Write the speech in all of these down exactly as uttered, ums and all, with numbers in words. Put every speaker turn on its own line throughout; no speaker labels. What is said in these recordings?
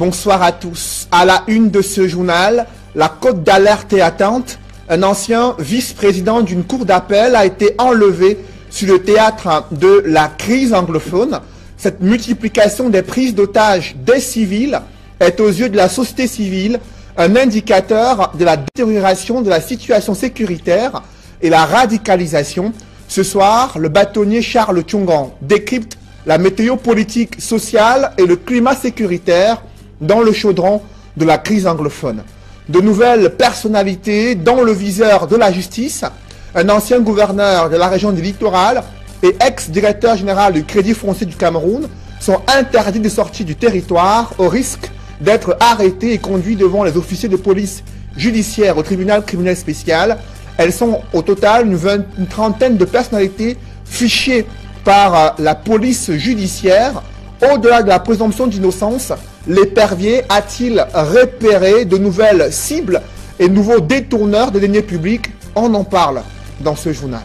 Bonsoir à tous. À la une de ce journal, la cote d'alerte est atteinte. Un ancien vice-président d'une cour d'appel a été enlevé sur le théâtre de la crise anglophone. Cette multiplication des prises d'otages des civils est aux yeux de la société civile un indicateur de la détérioration de la situation sécuritaire et la radicalisation. Ce soir, le bâtonnier Charles Thiong'an décrypte la météo politique sociale et le climat sécuritaire dans le chaudron de la crise anglophone. De nouvelles personnalités dans le viseur de la justice, un ancien gouverneur de la région du littoral et ex-directeur général du Crédit foncier du Cameroun sont interdits de sortie du territoire au risque d'être arrêtés et conduits devant les officiers de police judiciaire au tribunal criminel spécial. Elles sont au total une, vingt, une trentaine de personnalités fichées par euh, la police judiciaire. Au-delà de la présomption d'innocence, l'épervier a-t-il repéré de nouvelles cibles et nouveaux détourneurs de deniers publics? On en parle dans ce journal.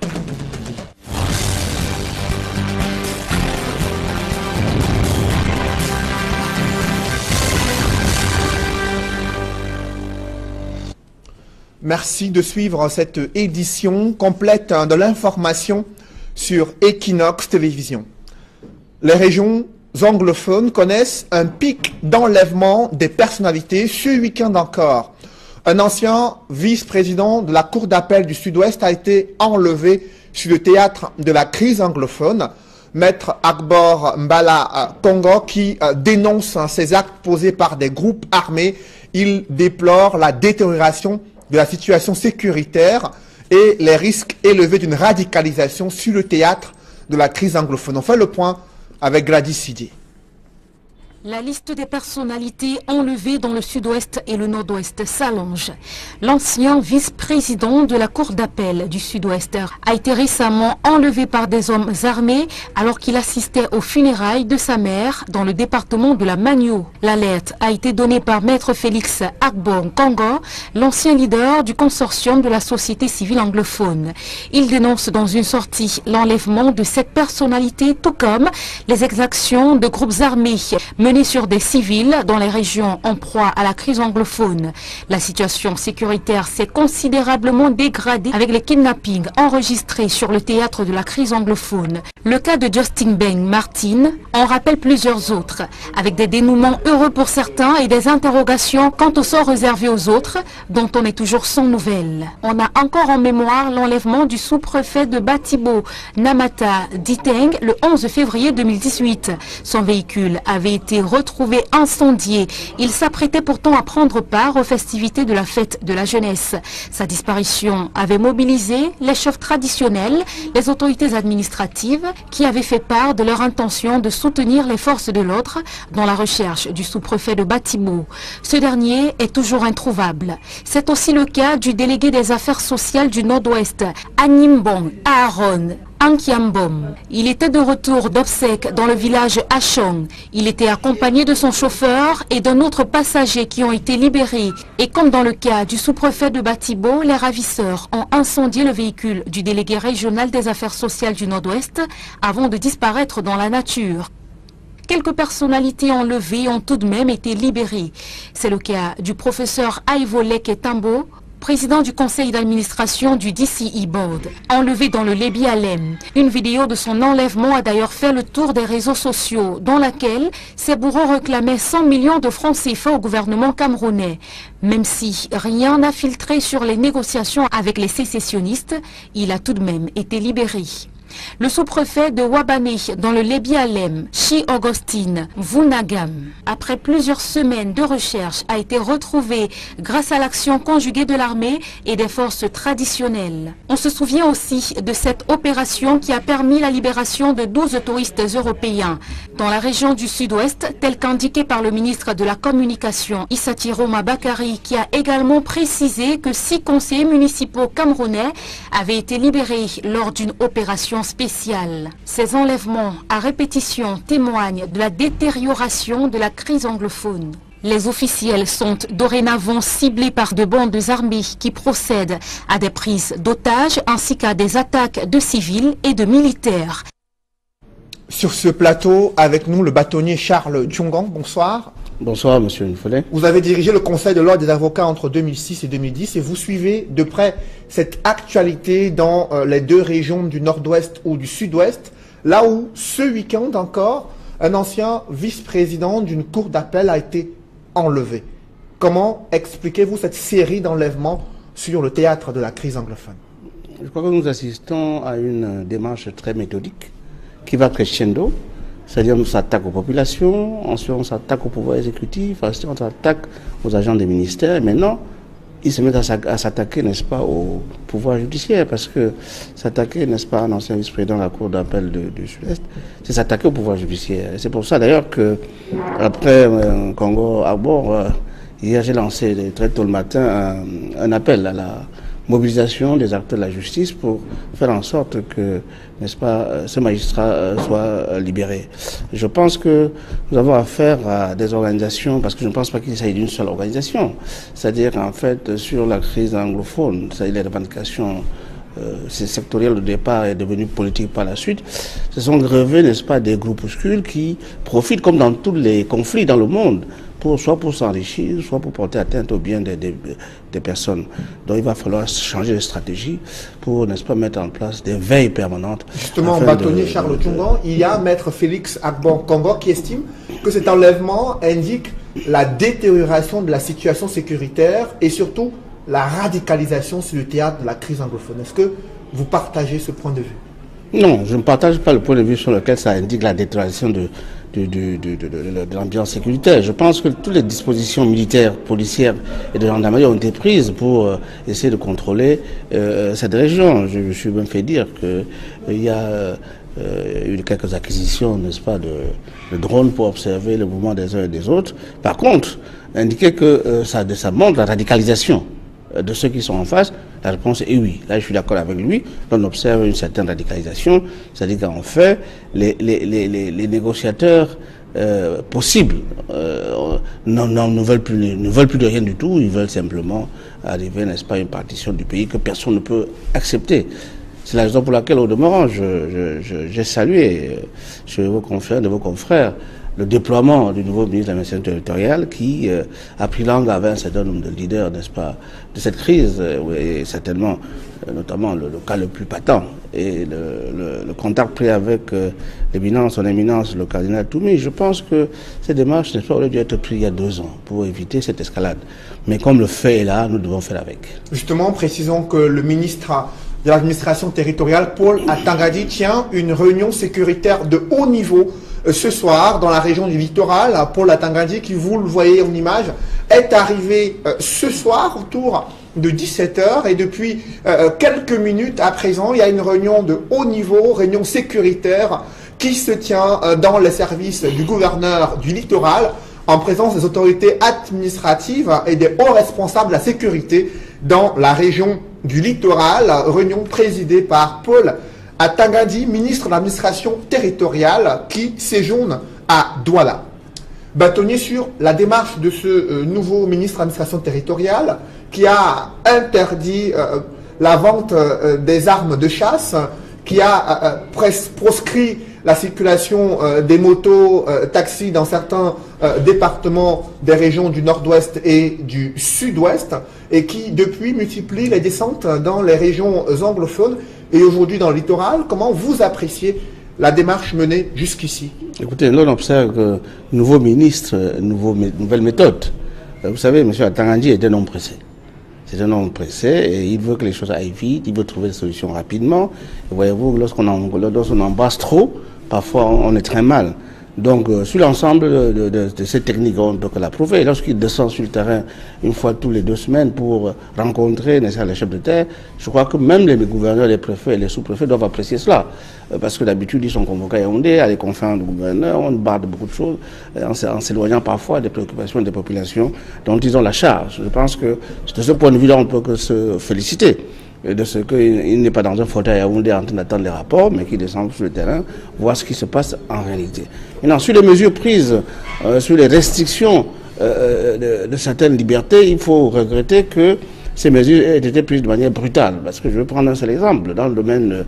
Merci de suivre cette édition complète de l'information sur Equinox Télévision. Les régions anglophones connaissent un pic d'enlèvement des personnalités ce week-end encore. Un ancien vice-président de la Cour d'appel du Sud-Ouest a été enlevé sur le théâtre de la crise anglophone. Maître Akbor Mbala Congo qui euh, dénonce hein, ces actes posés par des groupes armés. Il déplore la détérioration de la situation sécuritaire et les risques élevés d'une radicalisation sur le théâtre de la crise anglophone. On fait le point avec Gladys Sidier.
La liste des personnalités enlevées dans le sud-ouest et le nord-ouest s'allonge. L'ancien vice-président de la Cour d'appel du sud-ouest a été récemment enlevé par des hommes armés alors qu'il assistait aux funérailles de sa mère dans le département de la Magno. L'alerte a été donnée par Maître Félix Akbor Congo, l'ancien leader du consortium de la société civile anglophone. Il dénonce dans une sortie l'enlèvement de cette personnalité tout comme les exactions de groupes armés menés sur des civils dans les régions en proie à la crise anglophone. La situation sécuritaire s'est considérablement dégradée avec les kidnappings enregistrés sur le théâtre de la crise anglophone. Le cas de Justin Beng Martin en rappelle plusieurs autres, avec des dénouements heureux pour certains et des interrogations quant au sort réservé aux autres, dont on est toujours sans nouvelles. On a encore en mémoire l'enlèvement du sous-préfet de Batibo, Namata Diteng, le onze février deux mille dix-huit. Son véhicule avait été retrouvé incendié. Il s'apprêtait pourtant à prendre part aux festivités de la fête de la jeunesse. Sa disparition avait mobilisé les chefs traditionnels, les autorités administratives qui avaient fait part de leur intention de soutenir les forces de l'ordre dans la recherche du sous-préfet de Batibo. Ce dernier est toujours introuvable. C'est aussi le cas du délégué des affaires sociales du Nord-Ouest, Animbong Aaron Ankiambom. Il était de retour d'obsèques dans le village Achong. Il était accompagné de son chauffeur et d'un autre passager qui ont été libérés. Et comme dans le cas du sous-préfet de Batibo, les ravisseurs ont incendié le véhicule du délégué régional des affaires sociales du Nord-Ouest avant de disparaître dans la nature. Quelques personnalités enlevées ont tout de même été libérées. C'est le cas du professeur Aivolek Etambo, président du conseil d'administration du D C E Board, enlevé dans le Lébi Alem. Une vidéo de son enlèvement a d'ailleurs fait le tour des réseaux sociaux, dans laquelle ses bourreaux réclamaient cent millions de francs C F A au gouvernement camerounais. Même si rien n'a filtré sur les négociations avec les sécessionnistes, il a tout de même été libéré. Le sous-préfet de Wabane, dans le Lébi Alem, Chi Augustine Vunagam, après plusieurs semaines de recherche, a été retrouvé grâce à l'action conjuguée de l'armée et des forces traditionnelles. On se souvient aussi de cette opération qui a permis la libération de douze touristes européens dans la région du sud-ouest, tel qu'indiqué par le ministre de la Communication, Issatiro Mabakari, qui a également précisé que six conseillers municipaux camerounais avaient été libérés lors d'une opération spéciale. Ces enlèvements à répétition témoignent de la détérioration de la crise anglophone. Les officiels sont dorénavant ciblés par de bandes armées qui procèdent à des prises d'otages ainsi qu'à des attaques de civils et de militaires.
Sur ce plateau, avec nous, le bâtonnier Charles Thiong'an. Bonsoir.
Bonsoir, monsieur Nfollet.
Vous avez dirigé le Conseil de l'ordre des avocats entre deux mille six et deux mille dix et vous suivez de près cette actualité dans euh, les deux régions du nord-ouest ou du sud-ouest, là où ce week-end encore, un ancien vice-président d'une cour d'appel a été enlevé. Comment expliquez-vous cette série d'enlèvements sur le théâtre de la crise anglophone?
Je crois que nous assistons à une démarche très méthodique qui va crescendo. C'est-à-dire on s'attaque aux populations, ensuite on s'attaque au pouvoir exécutif, ensuite on s'attaque aux agents des ministères. Et maintenant, ils se mettent à s'attaquer, n'est-ce pas, au pouvoir judiciaire, parce que s'attaquer, n'est-ce pas, un ancien vice-président de la Cour d'appel du Sud-Est, c'est s'attaquer au pouvoir judiciaire. Et c'est pour ça d'ailleurs que, après euh, Congo à bord, euh, hier j'ai lancé très tôt le matin un, un appel à la mobilisation des acteurs de la justice pour faire en sorte que, n'est-ce pas, ce magistrat soit libéré. Je pense que nous avons affaire à des organisations, parce que je ne pense pas qu'il s'agit d'une seule organisation, c'est-à-dire en fait sur la crise anglophone, c'est-à-dire les revendications euh, sectorielles au départ et devenues politiques par la suite, se sont grevés, n'est-ce pas, des groupuscules qui profitent, comme dans tous les conflits dans le monde, pour, soit pour s'enrichir, soit pour porter atteinte au bien des, des, des personnes. Donc il va falloir changer de stratégie pour, n'est-ce pas, mettre en place des veilles permanentes.
Justement, bâtonnier Charles Tungan, il y a maître Félix Agbon-Congo qui estime que cet enlèvement indique la détérioration de la situation sécuritaire et surtout la radicalisation sur le théâtre de la crise anglophone. Est-ce que vous partagez ce point de vue?
Non, je ne partage pas le point de vue sur lequel ça indique la détérioration de De, de, de, de, de, de l'ambiance sécuritaire. Je pense que toutes les dispositions militaires, policières et de gendarmerie ont été prises pour euh, essayer de contrôler euh, cette région. Je me suis même fait dire qu'il euh, y a euh, eu quelques acquisitions, n'est-ce pas, de, de drones pour observer le mouvement des uns et des autres. Par contre, indiquer que euh, ça, ça montre la radicalisation de ceux qui sont en face, la réponse est oui. Là, je suis d'accord avec lui. On observe une certaine radicalisation. C'est-à-dire qu'en fait, les, les, les, les négociateurs euh, possibles euh, non, non, ne, veulent plus, ne veulent plus de rien du tout. Ils veulent simplement arriver, n'est-ce pas, à une partition du pays que personne ne peut accepter. C'est la raison pour laquelle, au demeurant, je, je, je, j'ai salué chez vos confrères, de vos confrères, le déploiement du nouveau ministre de l'administration territoriale qui euh, a pris langue avec un certain nombre de leaders, n'est-ce pas, de cette crise, euh, et certainement, euh, notamment le, le cas le plus patent, et le, le, le contact pris avec euh, l'éminence, son éminence, le cardinal Toumi. Je pense que ces démarches, n'est-ce pas, auraient dû être prises il y a deux ans pour éviter cette escalade. Mais comme le fait est là, nous devons faire avec.
Justement, précisons que le ministre de l'administration territoriale, Paul Atangadi, tient une réunion sécuritaire de haut niveau ce soir dans la région du littoral. Paul Atangadi, qui vous le voyez en image, est arrivé euh, ce soir autour de dix-sept heures et depuis euh, quelques minutes à présent, il y a une réunion de haut niveau, réunion sécuritaire qui se tient euh, dans les services du gouverneur du littoral en présence des autorités administratives et des hauts responsables de la sécurité dans la région du littoral. Réunion présidée par Paul Atangadi, ministre de l'administration territoriale, qui séjourne à Douala. Bâtonnier sur la démarche de ce euh, nouveau ministre de l'administration territoriale qui a interdit euh, la vente euh, des armes de chasse, qui a euh, pres- proscrit la circulation euh, des motos, euh, taxis dans certains euh, départements des régions du nord-ouest et du sud-ouest, et qui depuis multiplie les descentes dans les régions anglophones et aujourd'hui dans le littoral. Comment vous appréciez la démarche menée jusqu'ici?
Écoutez, là on observe que nouveau ministre, nouveau, nouvelle méthode. Vous savez, M. Atangadi est un homme pressé. C'est un homme pressé et il veut que les choses aillent vite, il veut trouver des solutions rapidement. Et voyez-vous, lorsqu'on lorsqu'on embrasse trop, parfois on est très mal. Donc, euh, sur l'ensemble de, de, de, de ces techniques, on peut que l'approuver. Lorsqu'il descend sur le terrain une fois tous les deux semaines pour rencontrer les chefs de terre, je crois que même les gouverneurs, les préfets et les sous-préfets doivent apprécier cela. Euh, parce que d'habitude, ils sont convoqués à Yaoundé, à les conférences de gouverneurs, on barre de beaucoup de choses, euh, en s'éloignant parfois des préoccupations des populations dont ils ont la charge. Je pense que de ce point de vue-là, on peut que se féliciter de ce qu'il n'est pas dans un fauteuil à Yaoundé en train d'attendre les rapports, mais qu'il descend sur le terrain, voir ce qui se passe en réalité. Maintenant, sur les mesures prises, euh, sur les restrictions euh, de, de certaines libertés, il faut regretter que ces mesures aient été prises de manière brutale. Parce que je vais prendre un seul exemple. Dans le domaine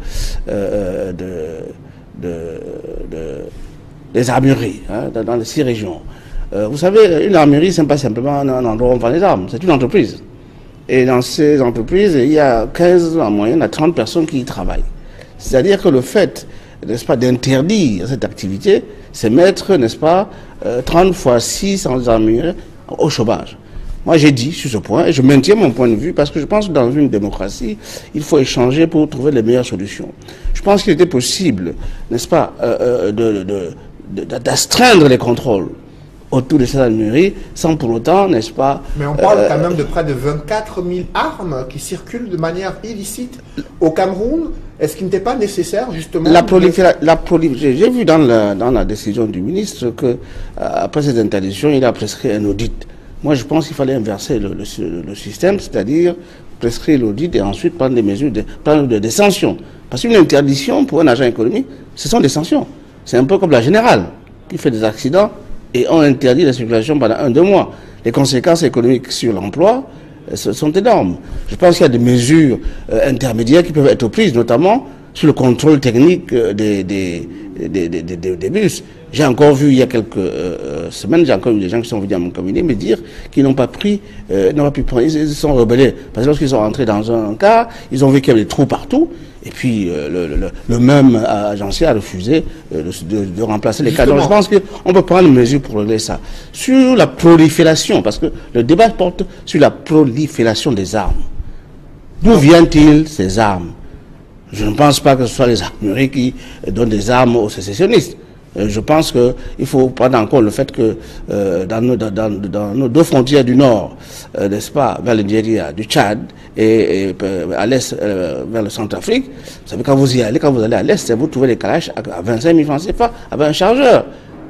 euh, de, de, de, des armureries, hein, dans les six régions, Euh, vous savez, une armurerie, ce n'est pas simplement un, un endroit où on vend les armes, c'est une entreprise. Et dans ces entreprises, il y a quinze, en moyenne, à trente personnes qui y travaillent. C'est-à-dire que le fait, n'est-ce pas, d'interdire cette activité, c'est mettre, n'est-ce pas, euh, trente fois six sans armurerie au chômage. Moi, j'ai dit sur ce point, et je maintiens mon point de vue, parce que je pense que dans une démocratie, il faut échanger pour trouver les meilleures solutions. Je pense qu'il était possible, n'est-ce pas, euh, de, de, de, d'astreindre les contrôles autour de cette armurerie, sans pour autant, n'est-ce pas...
Mais on parle
euh,
quand même de près de vingt-quatre mille armes qui circulent de manière illicite au Cameroun. Est-ce qu'il n'était pas nécessaire, justement...
La prolifération, la prolif... J'ai vu dans la, dans la décision du ministre que, euh, après cette interdiction, il a prescrit un audit. Moi, je pense qu'il fallait inverser le, le, le système, c'est-à-dire prescrire l'audit et ensuite prendre des mesures, de, prendre des, des sanctions. Parce qu'une interdiction pour un agent économique, ce sont des sanctions. C'est un peu comme la générale qui fait des accidents et on interdit la circulation pendant un, deux mois. Les conséquences économiques sur l'emploi euh, sont énormes. Je pense qu'il y a des mesures euh, intermédiaires qui peuvent être prises, notamment sur le contrôle technique euh, des, des, des, des, des, des bus. J'ai encore vu il y a quelques euh, semaines, j'ai encore eu des gens qui sont venus à mon cabinet me dire qu'ils n'ont pas pris, euh, n'ont pas pu prendre, ils se sont rebellés. Parce que lorsqu'ils sont rentrés dans un cas, ils ont vu qu'il y avait des trous partout, et puis euh, le, le, le même agencier a refusé euh, de, de, de remplacer les cas. Donc je pense qu'on peut prendre une mesure pour régler ça. Sur la prolifération, parce que le débat porte sur la prolifération des armes. D'où viennent-ils ces armes? Je ne pense pas que ce soit les armureries qui donnent des armes aux sécessionnistes. Je pense qu'il faut prendre en compte le fait que euh, dans, nos, dans, dans nos deux frontières du nord, euh, n'est-ce pas, vers le Nigeria, du Tchad et, et à l'est, euh, vers le Centrafrique, vous savez, quand vous y allez, quand vous allez à l'est, vous trouvez les calaches à vingt-cinq mille francs C F A avec un chargeur.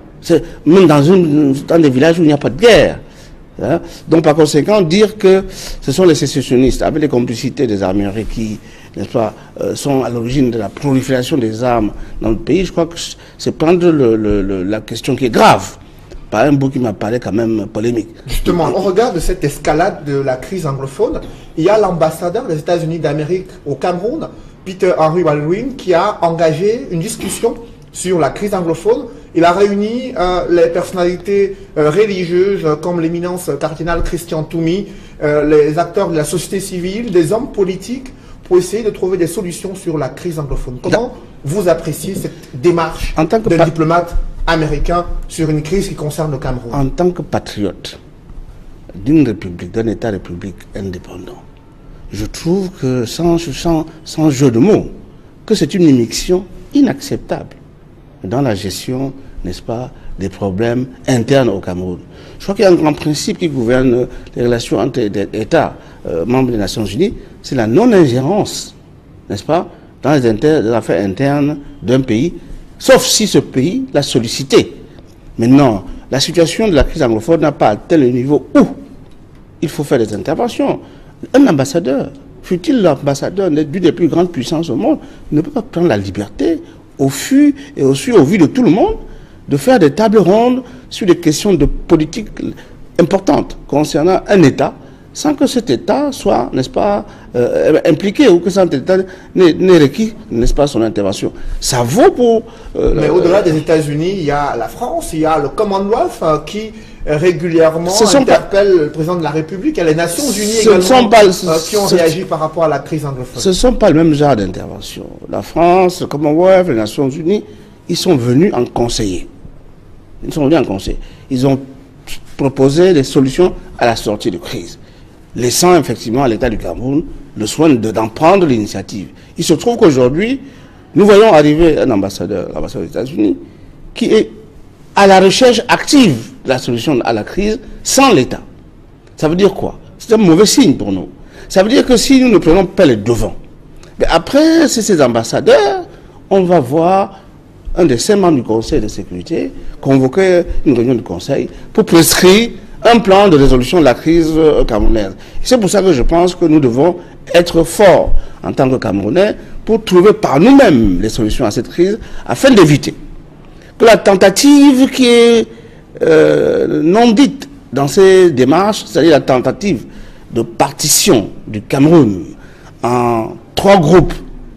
Même dans, une, dans des villages où il n'y a pas de guerre. Hein? Donc par conséquent, dire que ce sont les sécessionnistes, avec les complicités des armureries qui, n'est-ce pas, euh, sont à l'origine de la prolifération des armes dans le pays, je crois que c'est prendre le, le, le, la question qui est grave, par un bout qui m'a parlé quand même polémique.
Justement, on regarde cette escalade de la crise anglophone. Il y a l'ambassadeur des États-Unis d'Amérique au Cameroun, Peter Henry Baldwin, qui a engagé une discussion sur la crise anglophone. Il a réuni euh, les personnalités euh, religieuses euh, comme l'éminence cardinal Christian Toumi, euh, les acteurs de la société civile, des hommes politiques, pour essayer de trouver des solutions sur la crise anglophone. Comment vous appréciez cette démarche en tant que d'un diplomate américain sur une crise qui concerne le Cameroun?
En tant que patriote d'une république, d'un État république indépendant, je trouve que, sans, sans, sans jeu de mots, que c'est une immixtion inacceptable dans la gestion, n'est-ce pas, des problèmes internes au Cameroun. Je crois qu'il y a un grand principe qui gouverne les relations entre les États euh, membres des Nations Unies, c'est la non-ingérence, n'est-ce pas, dans les, inter les affaires internes d'un pays, sauf si ce pays l'a sollicité. Maintenant, la situation de la crise anglophone n'a pas atteint le niveau où il faut faire des interventions. Un ambassadeur, fût-il l'ambassadeur d'une des plus grandes puissances au monde, ne peut pas prendre la liberté, au fut et au su, au vu de tout le monde, de faire des tables rondes sur des questions de politique importantes concernant un État, sans que cet État soit, n'est-ce pas, euh, impliqué ou que cet État n'ait requis, n'est-ce pas, son intervention. Ça vaut pour...
Euh, Mais au-delà des États-Unis, il y a la France, il y a le Commonwealth euh, qui euh, régulièrement interpelle pas... le président de la République, il y a les Nations Unies ce également pas, euh, qui ont réagi par rapport à la crise anglophone.
Ce ne sont pas le même genre d'intervention. La France, le Commonwealth, les Nations Unies, ils sont venus en conseiller. Ils sont venus en conseil. Ils ont proposé des solutions à la sortie de crise, laissant effectivement à l'État du Cameroun le soin d'en prendre l'initiative. Il se trouve qu'aujourd'hui, nous voyons arriver un ambassadeur, l'ambassadeur des États-Unis, qui est à la recherche active de la solution à la crise sans l'État. Ça veut dire quoi? C'est un mauvais signe pour nous. Ça veut dire que si nous ne prenons pas les devants, mais après, c'est ces ambassadeurs, on va voir un des cinq membres du Conseil de sécurité convoquer une réunion du Conseil pour prescrire un plan de résolution de la crise camerounaise. C'est pour ça que je pense que nous devons être forts en tant que Camerounais pour trouver par nous-mêmes les solutions à cette crise afin d'éviter que la tentative qui est euh, non dite dans ces démarches, c'est-à-dire la tentative de partition du Cameroun en trois groupes,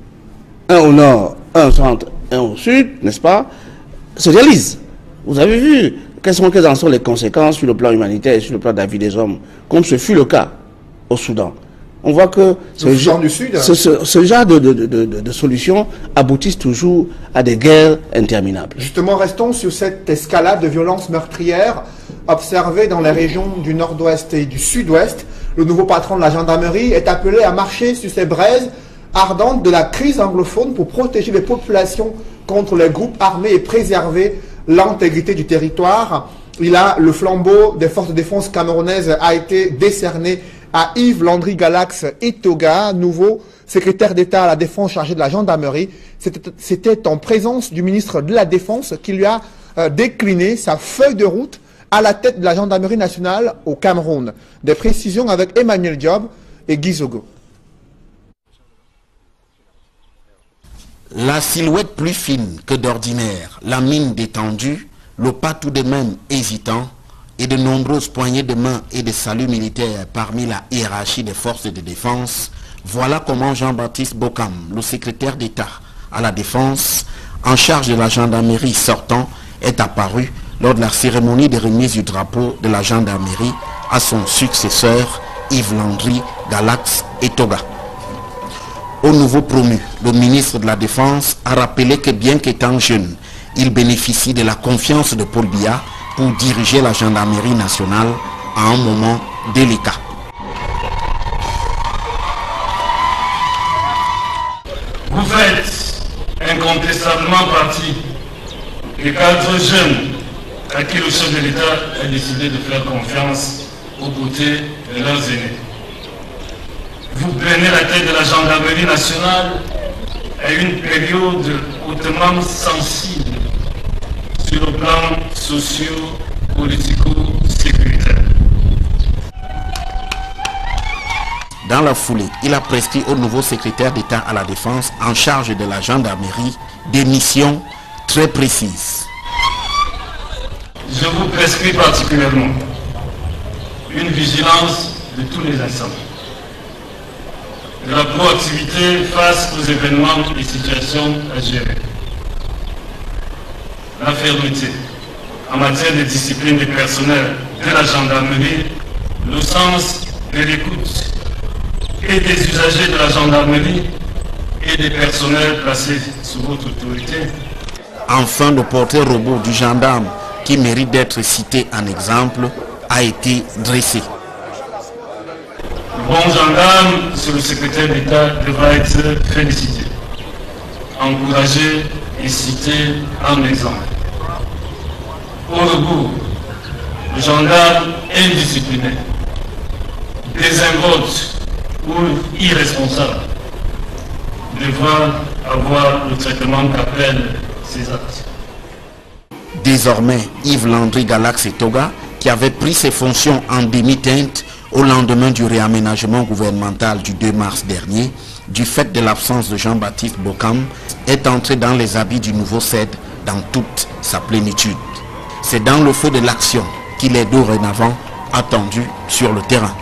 un au nord, un au centre, un au sud, n'est-ce pas, se réalise. Vous avez vu quelles sont, quelles en sont les conséquences sur le plan humanitaire et sur le plan de la vie des hommes, comme ce fut le cas au Soudan. On voit que ce, genre, du Sud, ce, ce, ce genre de, de, de, de, de solutions aboutissent toujours à des guerres interminables.
Justement, restons sur cette escalade de violences meurtrières observée dans les régions du nord-ouest et du sud-ouest. Le nouveau patron de la gendarmerie est appelé à marcher sur ces braises ardentes de la crise anglophone pour protéger les populations contre les groupes armés et préserver l'intégrité du territoire. Il a le flambeau des forces de défense camerounaises a été décerné à Yves Landry Galax Etoga, nouveau secrétaire d'État à la Défense chargé de la gendarmerie. C'était en présence du ministre de la Défense qui lui a euh, décliné sa feuille de route à la tête de la gendarmerie nationale au Cameroun. Des précisions avec Emmanuel Diop et Guy Zogo.
La silhouette plus fine que d'ordinaire, la mine détendue, le pas tout de même hésitant, et de nombreuses poignées de main et de saluts militaires parmi la hiérarchie des forces de défense, voilà comment Jean-Baptiste Bokam, le secrétaire d'État à la Défense, en charge de la gendarmerie sortant, est apparu lors de la cérémonie de remise du drapeau de la gendarmerie à son successeur Yves Landry Galax Etoga. Au nouveau promu, le ministre de la Défense a rappelé que bien qu'étant jeune, il bénéficie de la confiance de Paul Biya pour diriger la gendarmerie nationale à un moment délicat.
Vous faites incontestablement partie des cadres jeunes à qui le chef de l'État a décidé de faire confiance aux côtés de leurs aînés. Vous prenez la tête de la gendarmerie nationale à une période hautement sensible sur le plan socio-politico-sécuritaire.
Dans la foulée, il a prescrit au nouveau secrétaire d'État à la Défense en charge de la gendarmerie des missions très précises.
Je vous prescris particulièrement une vigilance de tous les instants, de la proactivité face aux événements et situations à gérer, la fermeté en matière de discipline des personnels de la gendarmerie, le sens de l'écoute et des usagers de la gendarmerie et des personnels placés sous votre autorité.
Enfin, le portrait robot du gendarme qui mérite d'être cité en exemple a été dressé.
Le bon gendarme, sur le secrétaire d'État, devra être félicité, encouragé et cité en exemple. Au rebours, le gendarme indiscipliné, désinvolte ou irresponsable devra avoir le traitement qu'appellent ses actes.
Désormais, Yves Landry Galax Etoga, qui avait pris ses fonctions en demi-teinte au lendemain du réaménagement gouvernemental du deux mars dernier, du fait de l'absence de Jean-Baptiste Bokam, est entré dans les habits du nouveau C E D dans toute sa plénitude. C'est dans le feu de l'action qu'il est dorénavant attendu sur le terrain.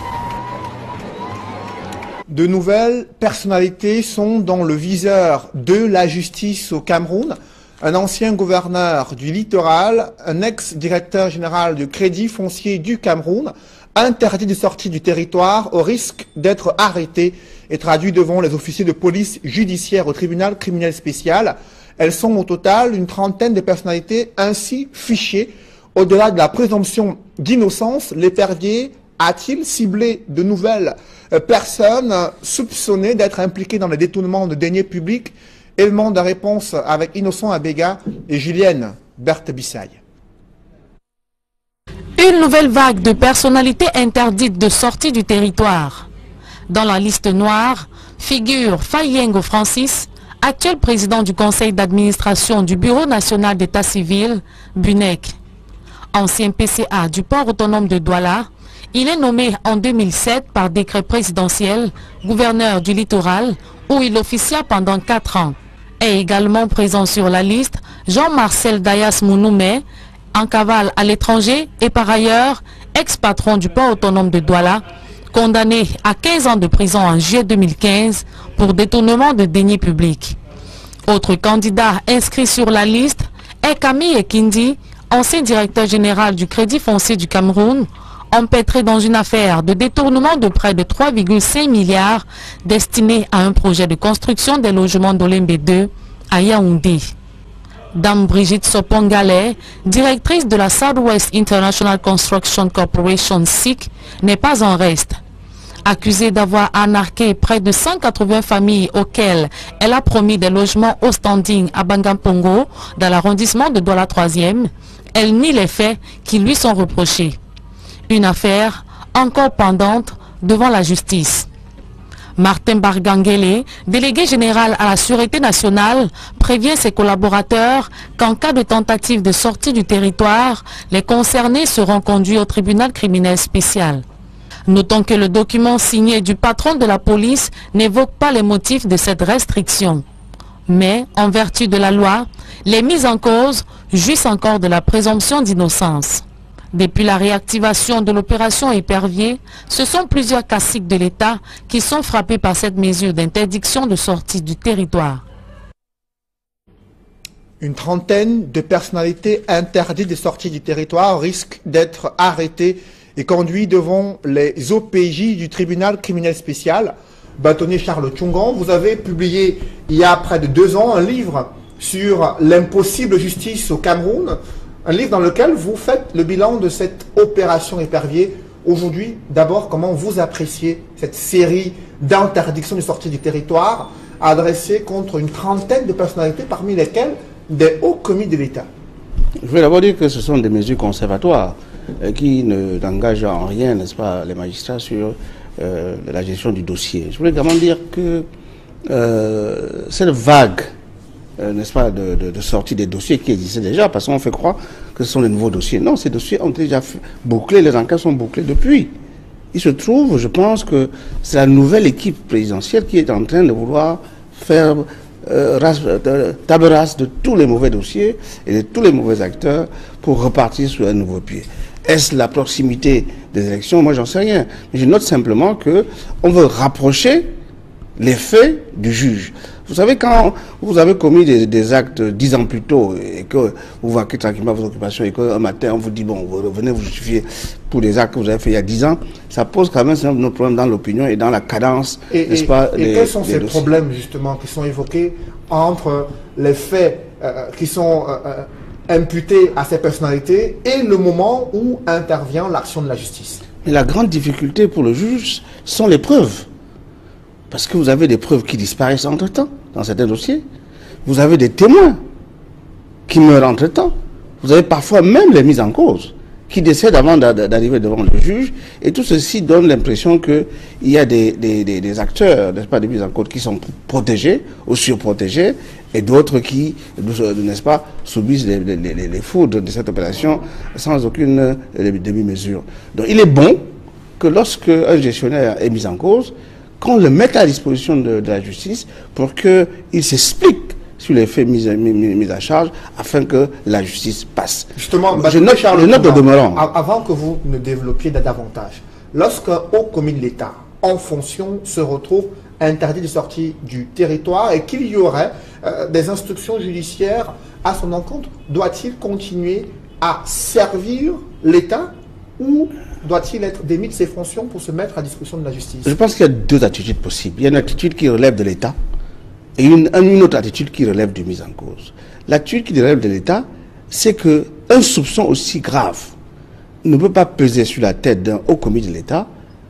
De nouvelles personnalités sont dans le viseur de la justice au Cameroun. Un ancien gouverneur du littoral, un ex-directeur général du Crédit foncier du Cameroun, interdit de sortie du territoire au risque d'être arrêté et traduit devant les officiers de police judiciaire au tribunal criminel spécial. Elles sont au total une trentaine de personnalités ainsi fichées. Au-delà de la présomption d'innocence, l'épervier a-t-il ciblé de nouvelles personnes soupçonnées d'être impliquées dans les détournements de deniers publics? Élément de réponse avec Innocent Abega et Julienne Berthe-Bissaille.
Une nouvelle vague de personnalités interdites de sortie du territoire. Dans la liste noire figure Fayengo Francis, actuel président du conseil d'administration du Bureau national d'état civil, B U N E C. Ancien P C A du port autonome de Douala, il est nommé en deux mille sept par décret présidentiel gouverneur du littoral où il officia pendant quatre ans. Est également présent sur la liste Jean-Marcel Dayas Mounoumé, en cavale à l'étranger et par ailleurs ex-patron du port autonome de Douala, condamné à quinze ans de prison en juillet deux mille quinze pour détournement de deniers publics. Autre candidat inscrit sur la liste est Camille Ekindi, ancien directeur général du Crédit foncier du Cameroun, empêtré dans une affaire de détournement de près de trois virgule cinq milliards destinée à un projet de construction des logements d'Olembe deux à Yaoundé. Dame Brigitte Sopongale, directrice de la Southwest International Construction Corporation S I C, n'est pas en reste. Accusée d'avoir anarqué près de cent quatre-vingts familles auxquelles elle a promis des logements au standing à Bangampongo, dans l'arrondissement de Douala troisième, elle nie les faits qui lui sont reprochés. Une affaire encore pendante devant la justice. Martin Bargangele, délégué général à la Sûreté nationale, prévient ses collaborateurs qu'en cas de tentative de sortie du territoire, les concernés seront conduits au tribunal criminel spécial. Notons que le document signé du patron de la police n'évoque pas les motifs de cette restriction. Mais, en vertu de la loi, les mises en cause jouissent encore de la présomption d'innocence. Depuis la réactivation de l'opération Épervier, ce sont plusieurs caciques de l'État qui sont frappés par cette mesure d'interdiction de sortie du territoire.
Une trentaine de personnalités interdites de sortie du territoire risquent d'être arrêtées et conduites devant les O P J du tribunal criminel spécial. Bâtonnier Charles Tchongan, vous avez publié il y a près de deux ans un livre sur l'impossible justice au Cameroun. Un livre dans lequel vous faites le bilan de cette opération Épervier. Aujourd'hui, d'abord, comment vous appréciez cette série d'interdictions de sortie du territoire adressées contre une trentaine de personnalités, parmi lesquelles des hauts commis de l'État?
Je vais d'abord dire que ce sont des mesures conservatoires euh, qui n'engagent en rien, n'est-ce pas, les magistrats sur euh, la gestion du dossier. Je voulais également dire que euh, cette vague Euh, n'est-ce pas, de, de, de sortie des dossiers qui existaient déjà, parce qu'on fait croire que ce sont des nouveaux dossiers. Non, ces dossiers ont déjà bouclé, les enquêtes sont bouclées depuis. Il se trouve, je pense que c'est la nouvelle équipe présidentielle qui est en train de vouloir faire euh, race, euh, table rase de tous les mauvais dossiers et de tous les mauvais acteurs pour repartir sur un nouveau pied. Est-ce la proximité des élections? Moi, j'en sais rien. Mais je note simplement qu'on veut rapprocher les faits du juge. Vous savez, quand vous avez commis des, des actes dix ans plus tôt et que vous vaquez tranquillement vos occupations et qu'un matin on vous dit, bon, vous revenez vous justifier pour des actes que vous avez fait il y a dix ans, ça pose quand même un autre problème dans l'opinion et dans la cadence, n'est-ce pas?
Et, et les, quels sont ces dossiers. Problèmes, justement, qui sont évoqués entre les faits euh, qui sont euh, imputés à ces personnalités et le moment où intervient l'action de la justice?
Mais la grande difficulté pour le juge sont les preuves. Parce que vous avez des preuves qui disparaissent entre-temps, dans certains dossiers. Vous avez des témoins qui meurent entre-temps. Vous avez parfois même les mises en cause qui décèdent avant d'arriver devant le juge. Et tout ceci donne l'impression qu'il y a des, des, des, des acteurs, n'est-ce pas, des mises en cause qui sont protégés ou surprotégés, et d'autres qui, n'est-ce pas, subissent les, les, les, les foudres de cette opération sans aucune demi-mesure. Donc il est bon que lorsque un gestionnaire est mis en cause, qu'on le mette à disposition de, de la justice pour qu'il s'explique sur les faits mis, mis, mis à charge afin que la justice passe.
Justement,
je note,
Charles,
je note de demeurant.
Avant que vous ne développiez davantage, lorsqu'un haut commis de l'État en fonction se retrouve interdit de sortie du territoire et qu'il y aurait euh, des instructions judiciaires à son encontre, doit-il continuer à servir l'État ou doit-il être démis de ses fonctions pour se mettre à disposition de la justice? Je
pense qu'il y a deux attitudes possibles. Il y a une attitude qui relève de l'État et une, une autre attitude qui relève de mise en cause. L'attitude qui relève de l'État, c'est qu'un soupçon aussi grave ne peut pas peser sur la tête d'un haut commis de l'État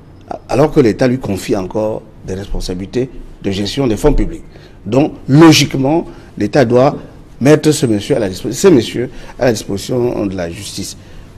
alors que l'État lui confie encore des responsabilités de gestion des fonds publics. Donc, logiquement, l'État doit mettre ce monsieur à la disposition, ces messieurs à la disposition de la justice.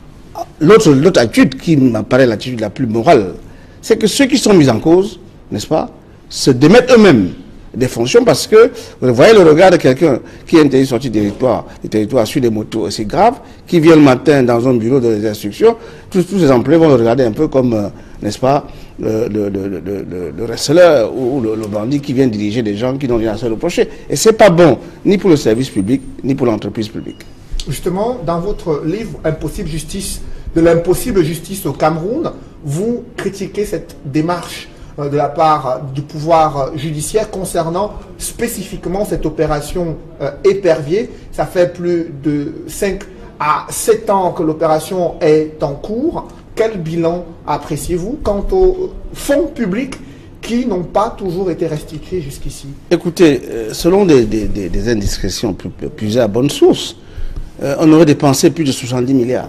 L'autre attitude qui m'apparaît l'attitude la plus morale, c'est que ceux qui sont mis en cause, n'est-ce pas, se démettent eux-mêmes des fonctions parce que vous voyez le regard de quelqu'un qui est interdit de sortir du territoire, du territoire sur des motos aussi graves, qui vient le matin dans un bureau de instruction, tous, tous ces employés vont le regarder un peu comme, euh, n'est-ce pas, le, le, le, le, le, le wrestler ou le, le bandit qui vient diriger des gens qui n'ont rien à se reprocher. Et c'est pas bon, ni pour le service public, ni pour l'entreprise publique.
Justement, dans votre livre « Impossible justice », de l'impossible justice au Cameroun, vous critiquez cette démarche euh, de la part euh, du pouvoir judiciaire concernant spécifiquement cette opération euh, Épervier. Ça fait plus de cinq à sept ans que l'opération est en cours, quel bilan appréciez-vous quant aux fonds publics qui n'ont pas toujours été restitués jusqu'ici?
Écoutez, selon des, des, des, des indiscrétions puisées à bonne source, euh, on aurait dépensé plus de soixante-dix milliards.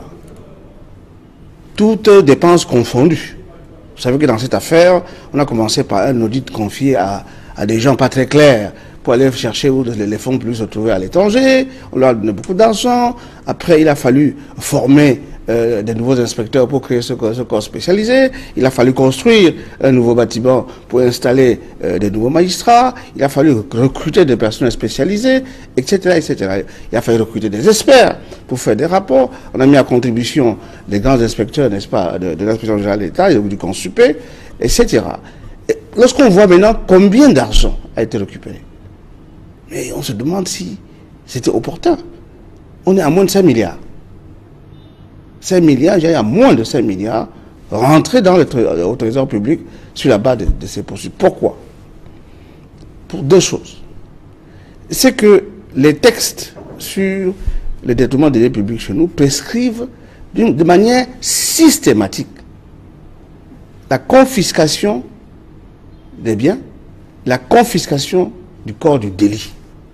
Toutes dépenses confondues. Vous savez que dans cette affaire, on a commencé par un audit confié à, à des gens pas très clairs pour aller chercher où les fonds pouvaient se trouver à l'étranger. On leur a donné beaucoup d'argent. Après, il a fallu former euh, des nouveaux inspecteurs pour créer ce corps, ce corps spécialisé. Il a fallu construire un nouveau bâtiment pour installer euh, des nouveaux magistrats. Il a fallu recruter des personnels spécialisés, et cetera, et cetera. Il a fallu recruter des experts pour faire des rapports. On a mis à contribution des grands inspecteurs, n'est-ce pas, de, de l'inspection générale de l'État, du Consupé, et cetera. Lorsqu'on voit maintenant combien d'argent a été récupéré, mais on se demande si c'était opportun. On est à moins de cinq milliards. cinq milliards, il y a moins de cinq milliards rentrés dans le, au trésor public sur la base de, de ces poursuites. Pourquoi? Pour deux choses. C'est que les textes sur le détournement des deniers publics chez nous prescrivent de manière systématique la confiscation des biens, la confiscation du corps du délit.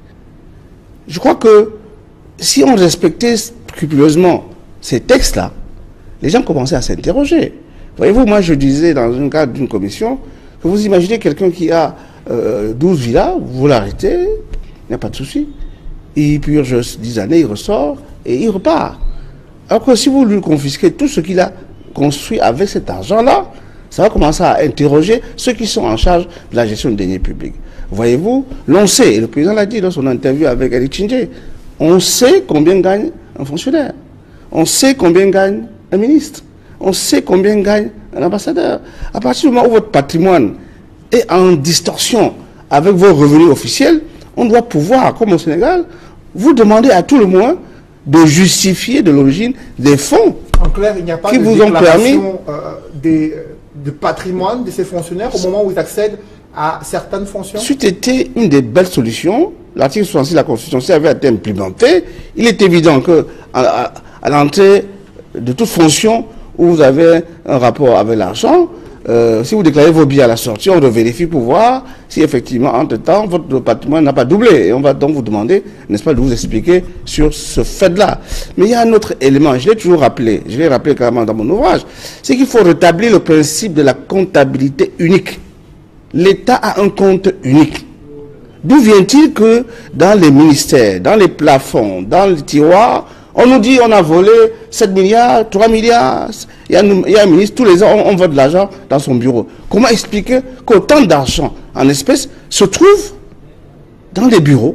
Je crois que si on respectait scrupuleusement ces textes-là, les gens commençaient à s'interroger. Voyez-vous, moi je disais dans un cadre d'une commission que vous imaginez quelqu'un qui a euh, douze villas, vous l'arrêtez, il n'y a pas de souci. Il purge dix années, il ressort et il repart. Alors que si vous lui confisquez tout ce qu'il a construit avec cet argent-là, ça va commencer à interroger ceux qui sont en charge de la gestion des deniers publics. Voyez-vous, l'on sait, et le président l'a dit dans son interview avec Eric Tchindjé, on sait combien gagne un fonctionnaire, on sait combien gagne un ministre, on sait combien gagne un ambassadeur. À partir du moment où votre patrimoine est en distorsion avec vos revenus officiels, on doit pouvoir, comme au Sénégal, vous demander à tout le moins de justifier de l'origine des fonds
en clair, il n'y a pas
qui
de
vous ont permis
euh, des, de patrimoine de ces fonctionnaires au moment où ils accèdent à certaines fonctions.
C'eût été une des belles solutions. L'article soixante-six de la Constitution, s'il avait été implémenté, il est évident que à, à, à l'entrée de toute fonction où vous avez un rapport avec l'argent, euh, si vous déclarez vos biens à la sortie, on vérifie pour voir si effectivement, entre-temps, votre patrimoine n'a pas doublé. Et on va donc vous demander, n'est-ce pas, de vous expliquer sur ce fait-là. Mais il y a un autre élément, je l'ai toujours rappelé, je l'ai rappelé carrément dans mon ouvrage, c'est qu'il faut rétablir le principe de la comptabilité unique. L'État a un compte unique. D'où vient-il que dans les ministères, dans les plafonds, dans les tiroirs, on nous dit on a volé sept milliards, trois milliards, il y a, il y a un ministre, tous les ans on, on vote de l'argent dans son bureau. Comment expliquer qu'autant d'argent en espèces se trouve dans les bureaux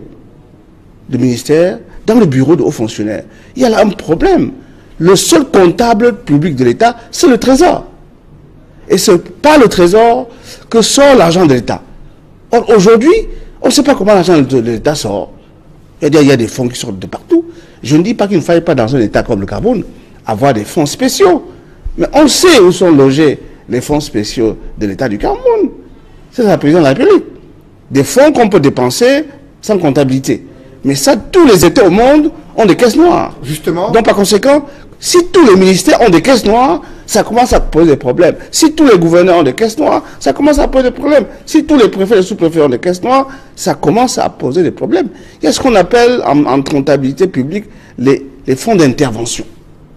de ministères, dans les bureaux de hauts fonctionnaires? Il y a là un problème. Le seul comptable public de l'État, c'est le Trésor. Et ce n'est pas le Trésor que sort l'argent de l'État. Aujourd'hui, on ne sait pas comment l'argent de l'État sort. Il y a des fonds qui sortent de partout. Je ne dis pas qu'il ne faille pas dans un État comme le Cameroun avoir des fonds spéciaux. Mais on sait où sont logés les fonds spéciaux de l'État du Cameroun. C'est la présidence de la République. Des fonds qu'on peut dépenser sans comptabilité. Mais ça, tous les États au monde ont des caisses noires.
Justement.
Donc par conséquent, si tous les ministères ont des caisses noires, ça commence à poser des problèmes. Si tous les gouverneurs ont des caisses noires, ça commence à poser des problèmes. Si tous les préfets et les sous-préfets ont des caisses noires, ça commence à poser des problèmes. Il y a ce qu'on appelle en, en comptabilité publique les, les fonds d'intervention.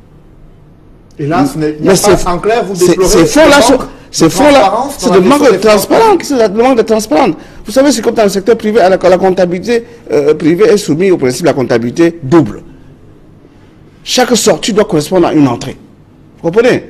Et là, ce n'est pas en clair, vous déplorez
ces fonds-là, ces fonds-là, c'est de manque de transparence. C'est de manque de transparence. Vous savez, c'est comme dans le secteur privé, la, la comptabilité euh, privée est soumise au principe de la comptabilité double. Chaque sortie doit correspondre à une entrée. Vous comprenez?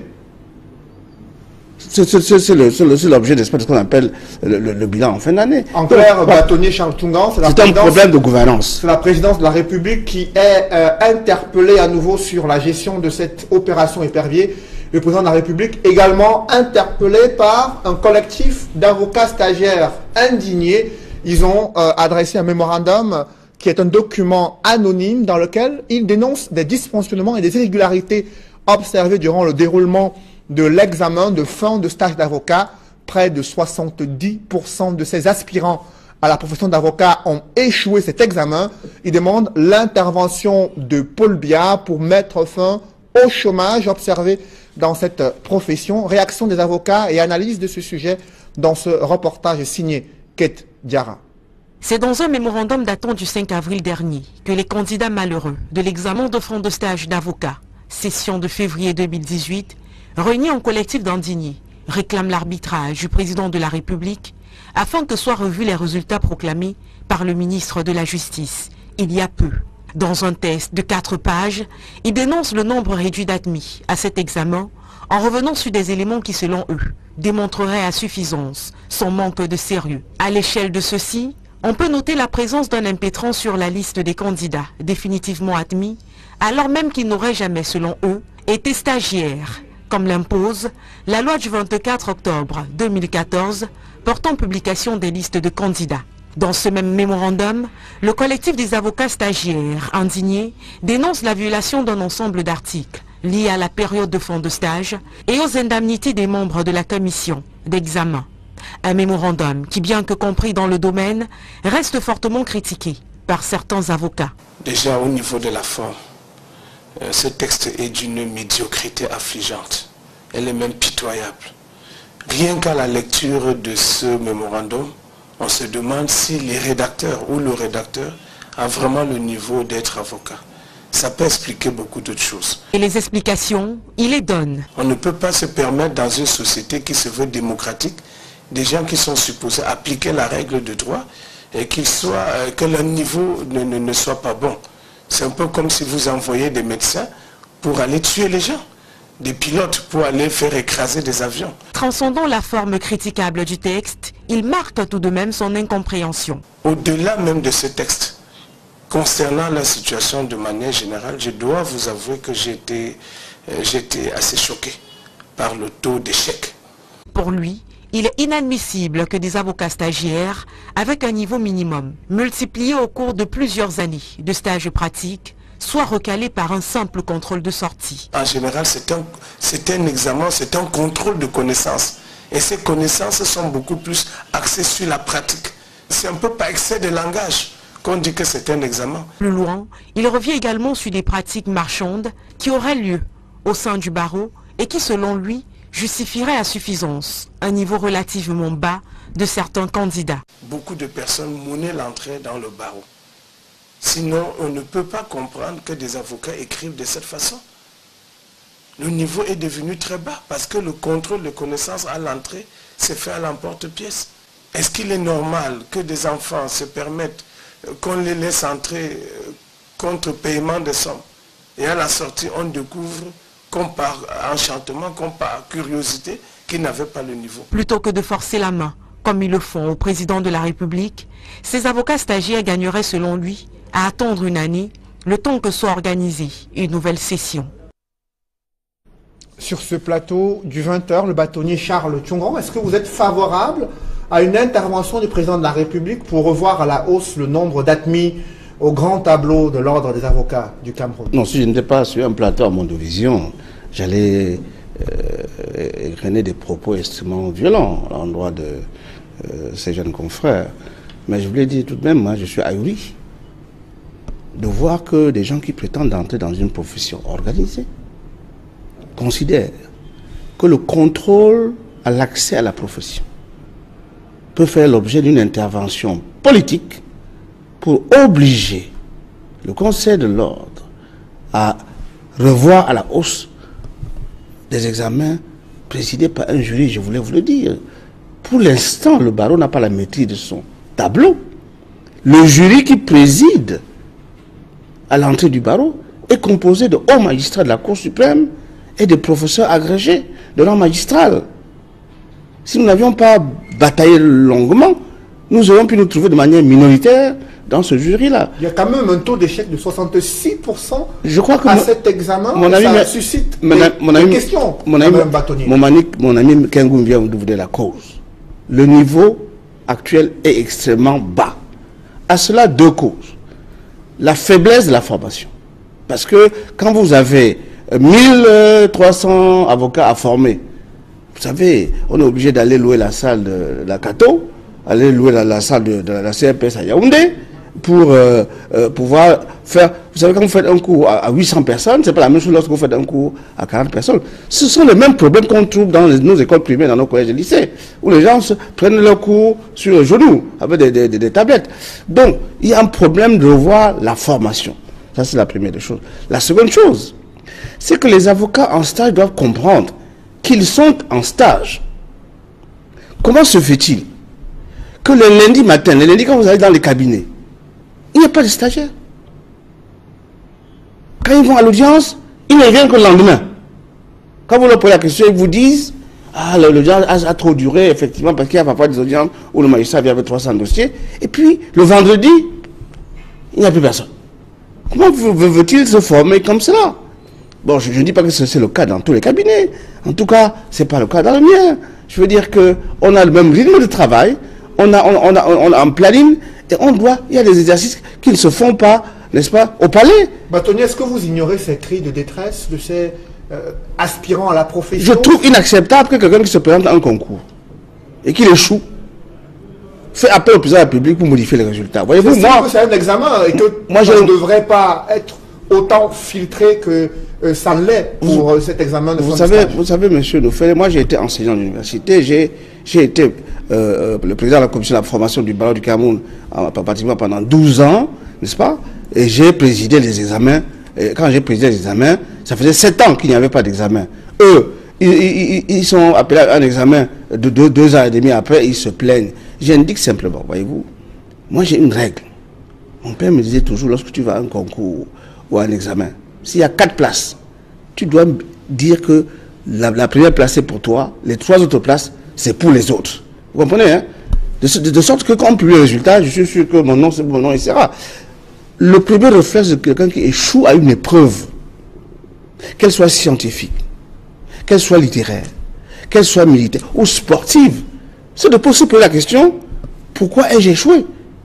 C'est l'objet, n'est-ce pas, de ce qu'on appelle le, le, le bilan en fin d'année.
En clair, bâtonnier Charles Toungan,
c'est un problème de gouvernance.
C'est la présidence de la République qui est euh, interpellée à nouveau sur la gestion de cette opération épervier. Le président de la République également interpellé par un collectif d'avocats stagiaires indignés. Ils ont euh, adressé un mémorandum qui est un document anonyme dans lequel ils dénoncent des dysfonctionnements et des irrégularités observées durant le déroulement de l'examen de fin de stage d'avocat. Près de soixante-dix pour cent de ces aspirants à la profession d'avocat ont échoué cet examen. Ils demandent l'intervention de Paul Biya pour mettre fin au chômage observé dans cette profession. Réaction des avocats et analyse de ce sujet dans ce reportage signé Kate Diarra.
C'est dans un mémorandum datant du cinq avril dernier que les candidats malheureux de l'examen de fonds de stage d'avocat, session de février deux mille dix-huit, réunis en collectif d'Andigné, réclament l'arbitrage du président de la République afin que soient revus les résultats proclamés par le ministre de la Justice il y a peu. Dans un test de quatre pages, ils dénoncent le nombre réduit d'admis à cet examen en revenant sur des éléments qui, selon eux, démontreraient à suffisance son manque de sérieux. À l'échelle de ceci, on peut noter la présence d'un impétrant sur la liste des candidats définitivement admis, alors même qu'ils n'auraient jamais, selon eux, été stagiaires, comme l'impose la loi du vingt-quatre octobre deux mille quatorze portant publication des listes de candidats. Dans ce même mémorandum, le collectif des avocats stagiaires indignés dénonce la violation d'un ensemble d'articles liés à la période de fin de stage et aux indemnités des membres de la commission d'examen. Un mémorandum qui, bien que compris dans le domaine, reste fortement critiqué par certains avocats.
Déjà au niveau de la forme, euh, ce texte est d'une médiocrité affligeante. Elle est même pitoyable. Rien qu'à la lecture de ce mémorandum, on se demande si les rédacteurs ou le rédacteur a vraiment le niveau d'être avocat. Ça peut expliquer beaucoup d'autres choses.
Et les explications, il les donne.
On ne peut pas se permettre dans une société qui se veut démocratique, des gens qui sont supposés appliquer la règle de droit et qu'ils soient, euh, que leur niveau ne, ne, ne soit pas bon. C'est un peu comme si vous envoyez des médecins pour aller tuer les gens, des pilotes pour aller faire écraser des avions.
Transcendant la forme critiquable du texte, il marque tout de même son incompréhension.
Au-delà même de ce texte, concernant la situation de manière générale, je dois vous avouer que j'étais euh, j'étais assez choqué par le taux d'échec.
Pour lui, il est inadmissible que des avocats stagiaires, avec un niveau minimum, multiplié au cours de plusieurs années de stages pratiques, soient recalés par un simple contrôle de sortie.
En général, c'est un, c'est un examen, c'est un contrôle de connaissances. Et ces connaissances sont beaucoup plus axées sur la pratique. C'est un peu par excès de langage qu'on dit que c'est un examen.
Plus loin, il revient également sur des pratiques marchandes qui auraient lieu au sein du barreau et qui, selon lui, justifieraient à suffisance un niveau relativement bas de certains candidats.
Beaucoup de personnes monnaient l'entrée dans le barreau. Sinon, on ne peut pas comprendre que des avocats écrivent de cette façon. Le niveau est devenu très bas parce que le contrôle de connaissances à l'entrée s'est fait à l'emporte-pièce. Est-ce qu'il est normal que des enfants se permettent qu'on les laisse entrer contre paiement de sommes et à la sortie on découvre qu'on par enchantement, qu'on par curiosité, qu'ils n'avaient pas le niveau?
Plutôt que de forcer la main, comme ils le font au président de la République, ces avocats stagiaires gagneraient selon lui à attendre une année, le temps que soit organisée une nouvelle session.
Sur ce plateau du vingt heures, le bâtonnier Charles Tchongron, est-ce que vous êtes favorable à une intervention du président de la République pour revoir à la hausse le nombre d'admis au grand tableau de l'ordre des avocats du Cameroun?
Non, si je n'étais pas sur un plateau à Mondovision, j'allais euh, égrener des propos extrêmement violents à l'endroit de euh, ces jeunes confrères. Mais je voulais dire tout de même, moi je suis ahuri de voir que des gens qui prétendent entrer dans une profession organisée considèrent que le contrôle à l'accès à la profession peut faire l'objet d'une intervention politique pour obliger le Conseil de l'ordre à revoir à la hausse des examens présidés par un jury, je voulais vous le dire. Pour l'instant, le barreau n'a pas la maîtrise de son tableau. Le jury qui préside à l'entrée du barreau est composé de hauts magistrats de la Cour suprême et de professeurs agrégés de rang magistral. Si nous n'avions pas bataillé longuement, nous aurions pu nous trouver de manière minoritaire dans ce jury-là.
Il y a quand même un taux d'échec de soixante-six pour cent
Je crois que
à
mon,
cet examen.
Mon ami,
ça suscite
mon,
des,
mon ami,
des questions.
Mon ami, mon ami, mon ami Kengoum vient de vous donner la cause. Le niveau actuel est extrêmement bas. À cela, deux causes. La faiblesse de la formation. Parce que quand vous avez mille trois cents avocats à former, vous savez, on est obligé d'aller louer la salle de la Cato aller louer la, la salle de, de la C R P S à Yaoundé pour euh, euh, pouvoir faire... Vous savez, quand vous faites un cours à, à huit cents personnes, c'est pas la même chose lorsque vous faites un cours à quarante personnes. Ce sont les mêmes problèmes qu'on trouve dans les, nos écoles primaires, dans nos collèges et lycées, où les gens se prennent leurs cours sur le genou, avec des, des, des, des tablettes. Donc, il y a un problème de revoir la formation. Ça, c'est la première des choses. La seconde chose, c'est que les avocats en stage doivent comprendre qu'ils sont en stage. Comment se fait-il que le lundi matin, le lundi quand vous allez dans les cabinets, il n'y a pas de stagiaires? Quand ils vont à l'audience, ils ne viennent que le lendemain. Quand vous leur posez la question, ils vous disent ah, l'audience a, a trop duré, effectivement, parce qu'il y a parfois des audiences où le magistrat vient avec trois cents dossiers. Et puis, le vendredi, il n'y a plus personne. Comment veut-il se former comme cela? Bon, je ne dis pas que c'est le cas dans tous les cabinets. En tout cas, ce n'est pas le cas dans le mien. Je veux dire qu'on a le même rythme de travail, on a, on, a, on a un planning, et on doit, il y a des exercices qui ne se font pas, n'est-ce pas, au palais.
Bâtonnier, est-ce que vous ignorez ces cris de détresse de ces euh, aspirants à la profession?
Je trouve inacceptable que quelqu'un qui se présente à un concours et qu'il échoue fait appel au président de la République pour modifier les résultats. Voyez-vous, moi,
c'est un examen et que moi, je ne devrais pas être autant filtré que euh, ça l'est pour euh, cet examen de
vous
fin
savez,
de stage.
Vous savez, monsieur Nofele, moi j'ai été enseignant d'université, j'ai été euh, le président de la commission de la formation du barreau du Cameroun euh, pratiquement pendant douze ans, n'est-ce pas? Et j'ai présidé les examens. Et quand j'ai présidé les examens, ça faisait sept ans qu'il n'y avait pas d'examen. Eux, ils, ils, ils sont appelés à un examen de deux, deux ans et demi après, ils se plaignent. J'indique simplement, voyez-vous, moi j'ai une règle. Mon père me disait toujours, lorsque tu vas à un concours ou à un examen, s'il y a quatre places, tu dois dire que la, la première place c'est pour toi, les trois autres places c'est pour les autres. Vous comprenez, hein? de, de, de sorte que quand on publie le résultat, je suis sûr que mon nom c'est mon nom, et cetera. Le premier réflexe de quelqu'un qui échoue à une épreuve, qu'elle soit scientifique, qu'elle soit littéraire, qu'elle soit militaire ou sportive, c'est de poser la question, pourquoi ai-je échoué?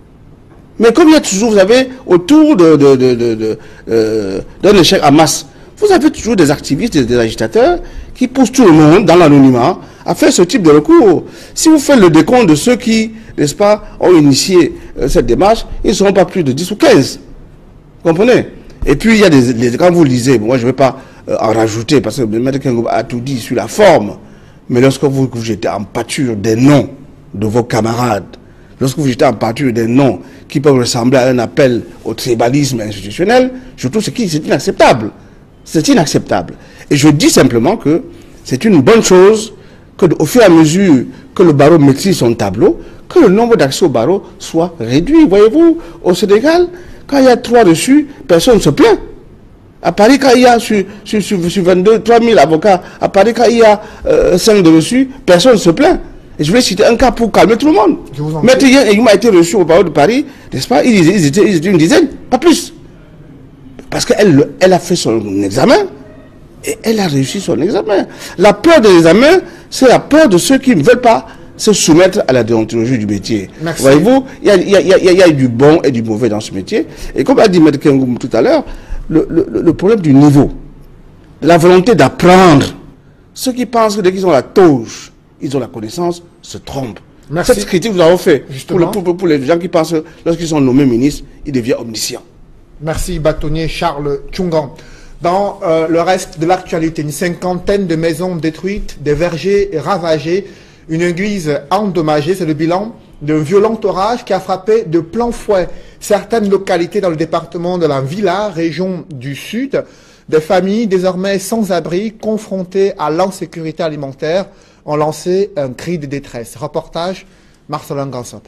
Mais comme il y a toujours, vous avez, autour de, de, de, de, de, euh, d'un échec à masse, vous avez toujours des activistes, des, des agitateurs qui poussent tout le monde dans l'anonymat à faire ce type de recours. Si vous faites le décompte de ceux qui, n'est-ce pas, ont initié euh, cette démarche, ils ne seront pas plus de dix ou quinze. Vous comprenez? Et puis, il y a des, les, quand vous lisez, moi je ne vais pas euh, en rajouter, parce que le maître Kengo a tout dit sur la forme, mais lorsque vous, vous jetez en pâture des noms de vos camarades, lorsque vous jetez en pâture des noms qui peuvent ressembler à un appel au tribalisme institutionnel, je trouve que c'est inacceptable. C'est inacceptable. Et je dis simplement que c'est une bonne chose que, au fur et à mesure que le barreau maîtrise son tableau, que le nombre d'accès au barreau soit réduit. Voyez-vous, au Sénégal, quand il y a trois dessus, personne ne se plaint. À Paris, quand il y a sur, sur, sur, sur vingt-deux, trois mille avocats, à Paris, quand il y a euh, cinq de reçus, personne ne se plaint. Et je vais citer un cas pour calmer tout le monde. Maître Yen Eyuma a été reçu au barreau de Paris, n'est-ce pas? Ils, ils, étaient, ils étaient une dizaine, pas plus. Parce qu'elle elle a fait son examen et elle a réussi son examen. La peur de l'examen, c'est la peur de ceux qui ne veulent pas se soumettre à la déontologie du métier. Voyez-vous, il y a, y, a, y, a, y a du bon et du mauvais dans ce métier. Et comme a dit Maître Kengoum tout à l'heure, le, le, le problème du niveau, la volonté d'apprendre, ceux qui pensent que dès qu'ils ont la touche, ils ont la connaissance, se trompent.
Merci.
Cette critique, vous l'avez fait pour, le, pour, pour les gens qui pensent que lorsqu'ils sont nommés ministres, ils deviennent omniscients.
Merci, bâtonnier Charles Tchungan. Dans euh, le reste de l'actualité, une cinquantaine de maisons détruites, des vergers ravagés, une église endommagée. C'est le bilan d'un violent orage qui a frappé de plein fouet certaines localités dans le département de la Villa, région du Sud. Des familles désormais sans abri, confrontées à l'insécurité alimentaire, ont lancé un cri de détresse. Reportage, Marcelin Gansop.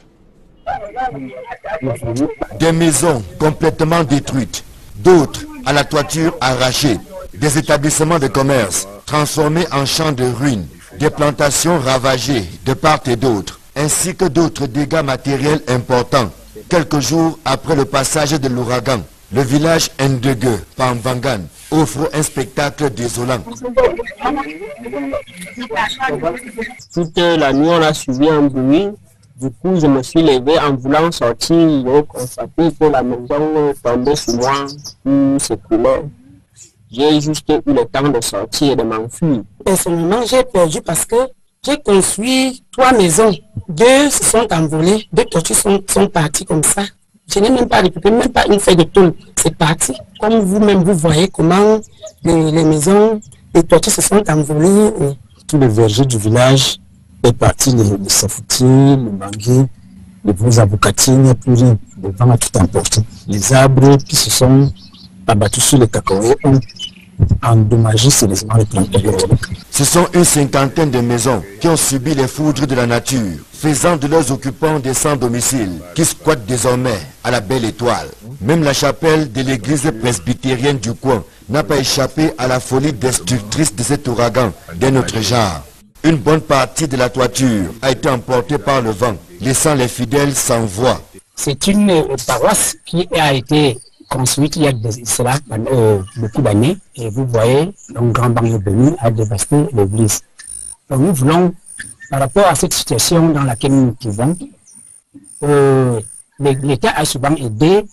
Des maisons complètement détruites, d'autres à la toiture arrachée, des établissements de commerce transformés en champs de ruines, des plantations ravagées de part et d'autre, ainsi que d'autres dégâts matériels importants. Quelques jours après le passage de l'ouragan, le village Ndege, Pamvangan, offre un spectacle désolant.
Toute la nuit, on a suivi un bruit. Du coup, je me suis levé en voulant sortir. J'ai constaté que la maison tombait sur moi, puis s'écroulait. J'ai juste eu le temps de sortir et de m'enfuir.
Personnellement, j'ai perdu parce que J'ai construit trois maisons. Deux se sont envolées, deux tortues sont, sont parties comme ça. Je n'ai même pas récupéré, même pas une feuille de tôle. C'est parti. Comme vous-même, vous voyez comment les, les maisons, les tortues se sont envolées. Et...
Tout le verger du village est parti, le, le safoutier, le manguier, les gros avocatines, il n'y a plus rien. Le vent a tout emporté. Les arbres qui se sont abattus sur les cacahuètes ont endommagé sérieusement les plantes.
Ce sont une cinquantaine de maisons qui ont subi les foudres de la nature, faisant de leurs occupants des sans-domicile, qui squattent désormais à la Belle Étoile. Même la chapelle de l'église presbytérienne du coin n'a pas échappé à la folie destructrice de cet ouragan d'un autre genre. Une bonne partie de la toiture a été emportée par le vent, laissant les fidèles sans voix.
C'est une euh, paroisse qui a été construite il y a de cela euh, beaucoup d'années. Et vous voyez, un grand banlieue venu a dévasté l'église. Donc nous voulons, par rapport à cette situation dans laquelle nous nous trouvons, euh, l'État a souvent aidé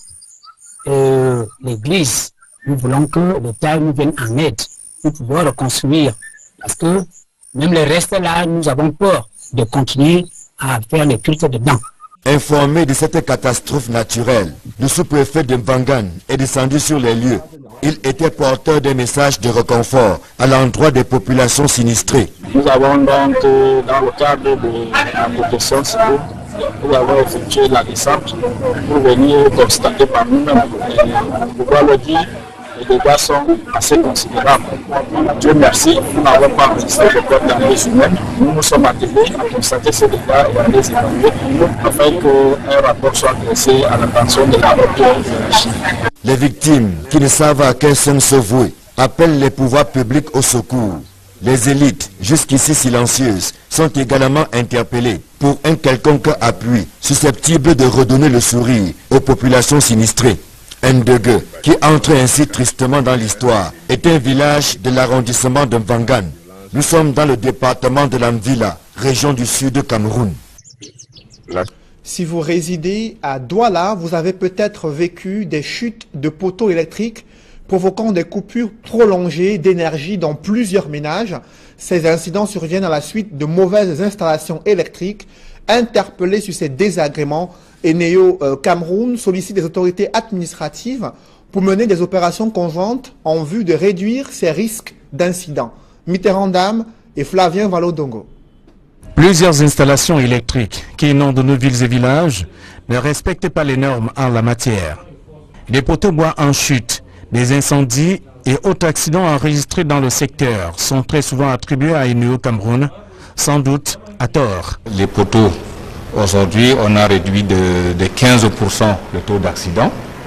euh, l'église. Nous voulons que l'État nous vienne en aide pour pouvoir reconstruire. Parce que même les restes là, nous avons peur de continuer à faire les cultes dedans.
Informé de cette catastrophe naturelle, le sous-préfet de Mbangan est descendu sur les lieux. Il était porteur d'un message de réconfort à l'endroit des populations sinistrées.
Nous avons donc, euh, dans le cadre de la protection civile, nous avons effectué la descente pour venir constater par nous-mêmes. On doit le dire, les dégâts sont assez considérables. Dieu merci, nous n'avons pas enregistré de corps dans les humaines. Nous nous sommes attelés à constater ces dégâts et à les évaluer afin qu'un rapport soit dressé à l'attention de la autorité.
Les victimes, qui ne savent à quel sein se vouer, appellent les pouvoirs publics au secours. Les élites, jusqu'ici silencieuses, sont également interpellées pour un quelconque appui susceptible de redonner le sourire aux populations sinistrées. Ndege, qui entre ainsi tristement dans l'histoire, est un village de l'arrondissement de Mbangan. Nous sommes dans le département de l'Amvila, région du sud de Cameroun.
Si vous résidez à Douala, vous avez peut-être vécu des chutes de poteaux électriques provoquant des coupures prolongées d'énergie dans plusieurs ménages. Ces incidents surviennent à la suite de mauvaises installations électriques. Interpellés sur ces désagréments, Eneo euh, Cameroun sollicite des autorités administratives pour mener des opérations conjointes en vue de réduire ces risques d'incidents. Mitterrand Dam et Flavien Valodongo.
Plusieurs installations électriques qui inondent nos villes et villages ne respectent pas les normes en la matière. Des poteaux bois en chute, des incendies et autres accidents enregistrés dans le secteur sont très souvent attribués à Eneo Cameroun, sans doute à tort.
Les poteaux, aujourd'hui, on a réduit de, de quinze pour cent le taux d'accident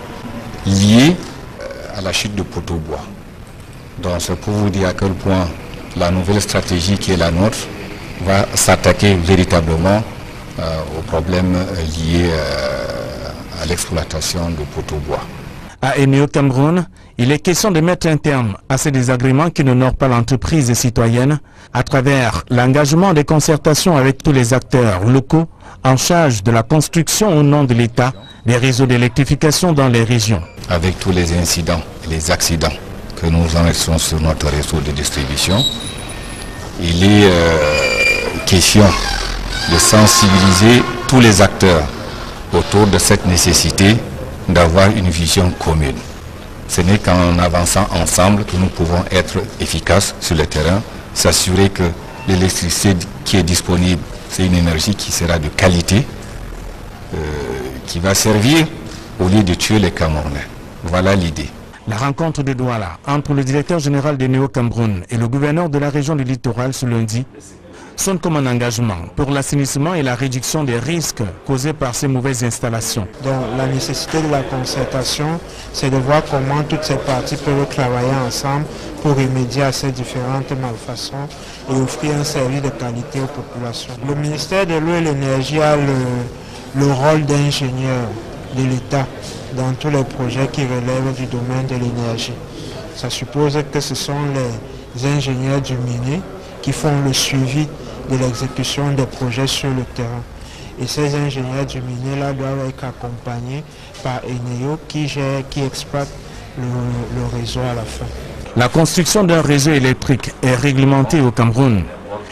lié à la chute de poteaux bois. Donc c'est pour vous dire à quel point la nouvelle stratégie qui est la nôtre va s'attaquer véritablement euh, aux problèmes liés euh, à l'exploitation de poteaux bois.
À Eneo Cameroun, il est question de mettre un terme à ces désagréments qui n'honorent pas l'entreprise citoyenne à travers l'engagement des concertations avec tous les acteurs locaux en charge de la construction au nom de l'État des réseaux d'électrification dans les régions.
Avec tous les incidents et les accidents que nous enregistrons sur notre réseau de distribution, il est euh, question de sensibiliser tous les acteurs autour de cette nécessité d'avoir une vision commune. Ce n'est qu'en avançant ensemble que nous pouvons être efficaces sur le terrain, s'assurer que l'électricité qui est disponible, c'est une énergie qui sera de qualité, euh, qui va servir au lieu de tuer les Camerounais. Voilà l'idée.
La rencontre de Douala entre le directeur général d'Eneo Cameroun et le gouverneur de la région du littoral ce lundi sonne comme un engagement pour l'assainissement et la réduction des risques causés par ces mauvaises installations.
Donc la nécessité de la concertation, c'est de voir comment toutes ces parties peuvent travailler ensemble pour remédier à ces différentes malfaçons et offrir un service de qualité aux populations. Le ministère de l'eau et de l'énergie a le, le rôle d'ingénieur de l'État dans tous les projets qui relèvent du domaine de l'énergie. Ça suppose que ce sont les ingénieurs du minier qui font le suivi de l'exécution des projets sur le terrain. Et ces ingénieurs du minier-là doivent être accompagnés par Eneo qui gère, qui exploite le, le réseau à la fin.
La construction d'un réseau électrique est réglementée au Cameroun.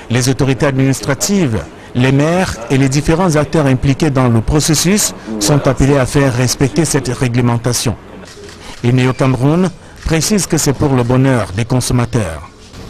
Les autorités administratives, les maires et les différents acteurs impliqués dans le processus sont appelés à faire respecter cette réglementation. INEO Cameroun précise que c'est pour le bonheur des consommateurs.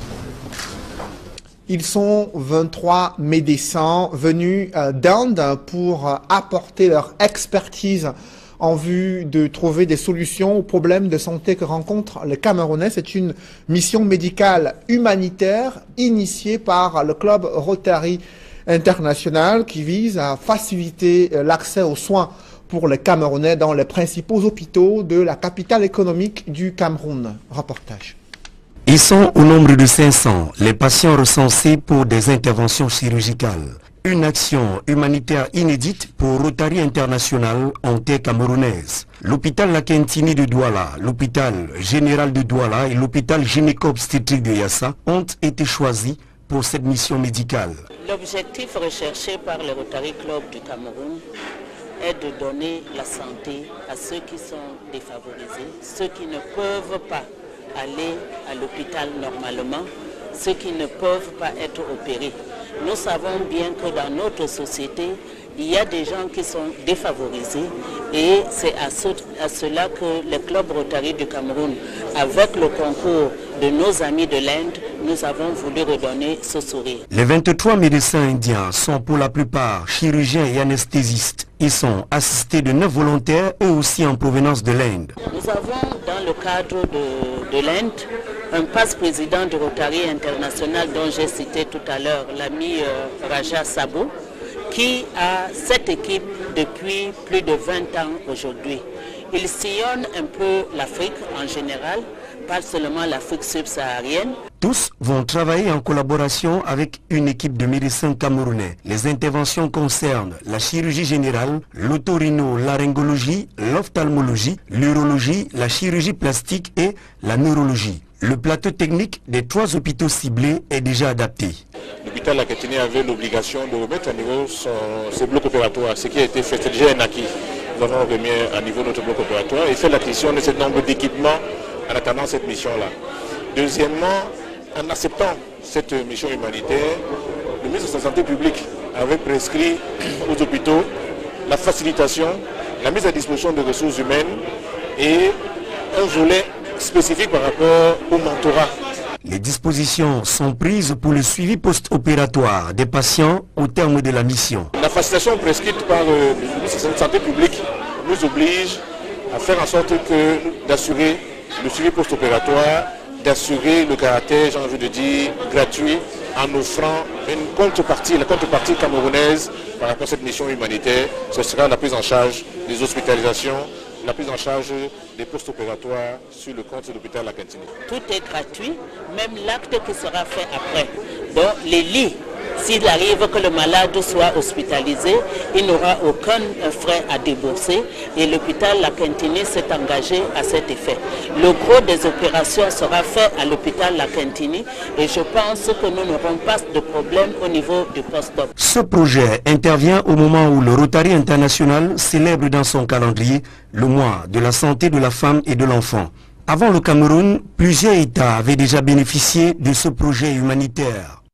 Ils sont vingt-trois médecins venus d'Inde pour apporter leur expertise en vue de trouver des solutions aux problèmes de santé que rencontrent les Camerounais. C'est une mission médicale humanitaire initiée par le club Rotary International qui vise à faciliter l'accès aux soins pour les Camerounais dans les principaux hôpitaux de la capitale économique du Cameroun. Reportage.
Ils sont au nombre de cinq cents, les patients recensés pour des interventions chirurgicales. Une action humanitaire inédite pour Rotary International en terre camerounaise. L'hôpital Lakentini de Douala, l'hôpital général de Douala et l'hôpital gynéco-obstétrique de Yassa ont été choisis pour cette mission médicale.
L'objectif recherché par le Rotary Club du Cameroun est de donner la santé à ceux qui sont défavorisés, ceux qui ne peuvent pas aller à l'hôpital normalement, ceux qui ne peuvent pas être opérés. Nous savons bien que dans notre société, il y a des gens qui sont défavorisés et c'est à, ce, à cela que le Club Rotary du Cameroun, avec le concours de nos amis de l'Inde, nous avons voulu redonner ce sourire.
Les vingt-trois médecins indiens sont pour la plupart chirurgiens et anesthésistes. Ils sont assistés de neuf volontaires, eux aussi en provenance de l'Inde.
Nous avons dans le cadre de, de l'Inde un passe-président du Rotary International dont j'ai cité tout à l'heure l'ami euh, Raja Sabo, qui a cette équipe depuis plus de vingt ans aujourd'hui. Il sillonne un peu l'Afrique en général, pas seulement l'Afrique subsaharienne.
Tous vont travailler en collaboration avec une équipe de médecins camerounais. Les interventions concernent la chirurgie générale, l'otorino-laryngologie, l'ophtalmologie, l'urologie, la chirurgie plastique et la neurologie. Le plateau technique des trois hôpitaux ciblés est déjà adapté.
L'hôpital Lakentini avait l'obligation de remettre à niveau son, ses blocs opératoires, ce qui a été fait, c'est déjà un acquis. Nous avons remis à niveau notre bloc opératoire et fait l'acquisition de ce nombre d'équipements en attendant cette mission-là. Deuxièmement, en acceptant cette mission humanitaire, le ministre de la Santé publique avait prescrit aux hôpitaux la facilitation, la mise à disposition de ressources humaines et un volet spécifique par rapport au mentorat.
Les dispositions sont prises pour le suivi post-opératoire des patients au terme de la mission.
La facilitation prescrite par euh, le ministre de la Santé publique nous oblige à faire en sorte que d'assurer le suivi post-opératoire, d'assurer le caractère, j'ai envie de dire, gratuit, en offrant une contrepartie, la contrepartie camerounaise par rapport à cette mission humanitaire, ce sera la prise en charge des hospitalisations, la prise en charge des post-opératoires sur le compte de l'hôpital Lakentini.
Tout est gratuit, même l'acte qui sera fait après. Donc les lits, s'il arrive que le malade soit hospitalisé, il n'aura aucun frais à débourser et l'hôpital Lakentini s'est engagé à cet effet. Le gros des opérations sera fait à l'hôpital Lakentini et je pense que nous n'aurons pas de problème au niveau du post-op.
Ce projet intervient au moment où le Rotary International célèbre dans son calendrier le mois de la santé de la femme et de l'enfant. Avant le Cameroun, plusieurs États avaient déjà bénéficié de ce projet humanitaire.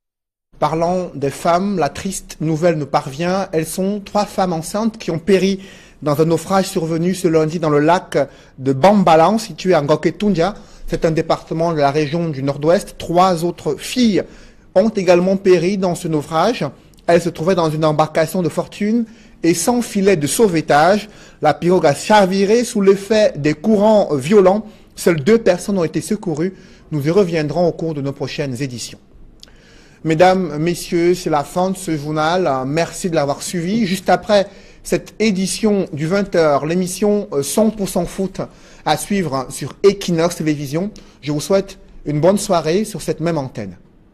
Parlant des femmes, la triste nouvelle nous parvient. Elles sont trois femmes enceintes qui ont péri dans un naufrage survenu ce lundi dans le lac de Bambalan, situé à Ngoketundia. C'est un département de la région du Nord-Ouest. Trois autres filles ont également péri dans ce naufrage. Elles se trouvaient dans une embarcation de fortune et sans filet de sauvetage. La pirogue a chaviré sous l'effet des courants violents. Seules deux personnes ont été secourues. Nous y reviendrons au cours de nos prochaines éditions. Mesdames, messieurs, c'est la fin de ce journal. Merci de l'avoir suivi. Juste après cette édition du vingt heures, l'émission cent pour cent foot à suivre sur Equinox Télévision. Je vous souhaite une bonne soirée sur cette même antenne.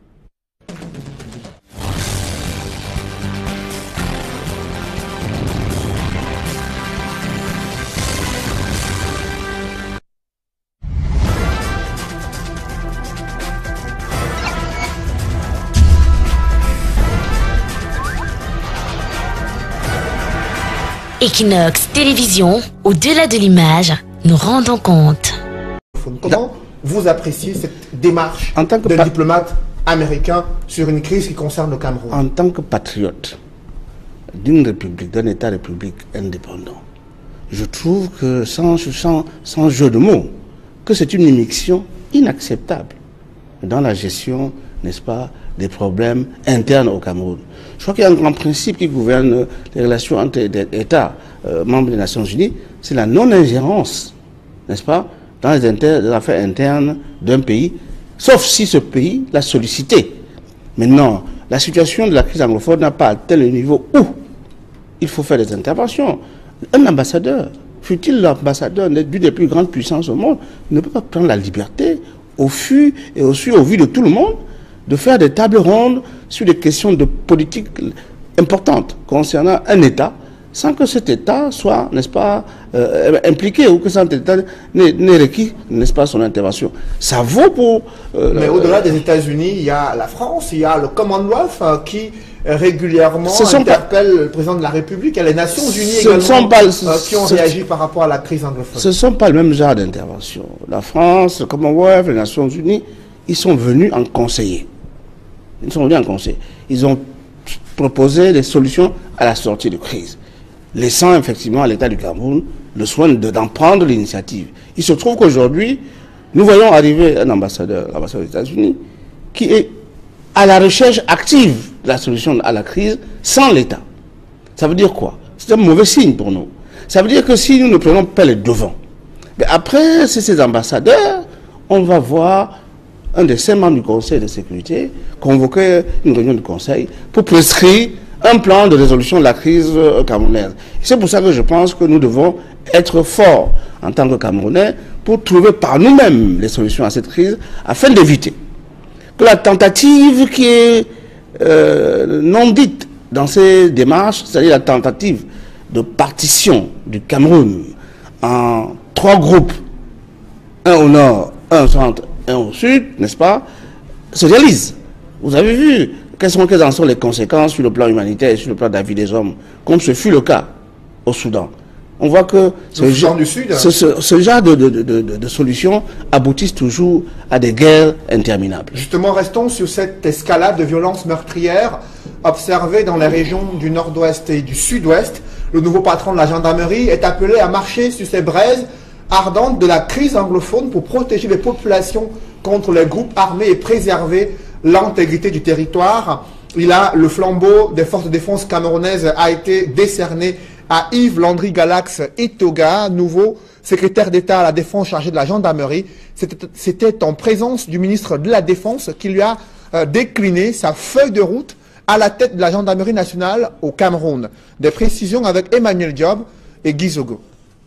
Equinox Télévision, au-delà de l'image, nous rendons compte.
Comment vous appréciez cette démarche d'un diplomate américain sur une crise qui concerne le Cameroun?
En tant que patriote d'une république, d'un État république indépendant, je trouve que, sans, sans, sans jeu de mots, que c'est une immixtion inacceptable dans la gestion, n'est-ce pas, des problèmes internes au Cameroun. Je crois qu'il y a un grand principe qui gouverne les relations entre les États euh, membres des Nations Unies, c'est la non-ingérence, n'est-ce pas, dans les, inter les affaires internes d'un pays, sauf si ce pays l'a sollicité. Maintenant, la situation de la crise anglophone n'a pas atteint le niveau où il faut faire des interventions. Un ambassadeur, fut-il l'ambassadeur d'une des plus grandes puissances au monde, ne peut pas prendre la liberté, au fut et au su, au vu de tout le monde, de faire des tables rondes sur des questions de politique importantes concernant un État, sans que cet État soit, n'est-ce pas, euh, impliqué ou que cet État n'ait requis, n'est-ce pas, son intervention. Ça vaut pour...
Euh, Mais au-delà des États-Unis, il y a la France, il y a le Commonwealth euh, qui euh, régulièrement interpelle pas... le président de la République, et les Nations Unies ce également pas... euh, qui ont réagi par rapport à la crise anglophone.
Ce ne sont pas le même genre d'intervention. La France, le Commonwealth, les Nations Unies, ils sont venus en conseiller. Ils sont venus en conseil. Ils ont proposé des solutions à la sortie de crise, laissant effectivement à l'État du Cameroun le soin d'en prendre l'initiative. Il se trouve qu'aujourd'hui, nous voyons arriver un ambassadeur, l'ambassadeur des États-Unis, qui est à la recherche active de la solution à la crise sans l'État. Ça veut dire quoi? C'est un mauvais signe pour nous. Ça veut dire que si nous ne prenons pas les devants, mais après, c'est ces ambassadeurs, on va voir un des cinq membres du Conseil de sécurité convoquer une réunion du Conseil pour prescrire un plan de résolution de la crise camerounaise. C'est pour ça que je pense que nous devons être forts en tant que Camerounais pour trouver par nous-mêmes les solutions à cette crise afin d'éviter que la tentative qui est euh, non dite dans ces démarches, c'est-à-dire la tentative de partition du Cameroun en trois groupes, un au nord, un au centre, un au sud, n'est-ce pas, se réalise. Vous avez vu quelles sont, quelles en sont les conséquences sur le plan humanitaire et sur le plan de la vie des hommes, comme ce fut le cas au Soudan. On voit que ce, genre, du Sud, ce, ce, ce genre de, de, de, de, de solutions aboutissent toujours à des guerres interminables.
Justement, restons sur cette escalade de violences meurtrières observée dans les régions du nord-ouest et du sud-ouest. Le nouveau patron de la gendarmerie est appelé à marcher sur ces braises ardente de la crise anglophone pour protéger les populations contre les groupes armés et préserver l'intégrité du territoire. Il a le flambeau des forces de défense camerounaises a été décerné à Yves Landry Galax Etoga, nouveau secrétaire d'État à la Défense chargé de la gendarmerie. C'était en présence du ministre de la Défense qui lui a euh, décliné sa feuille de route à la tête de la gendarmerie nationale au Cameroun. Des précisions avec Emmanuel Diop et Guy Zogo.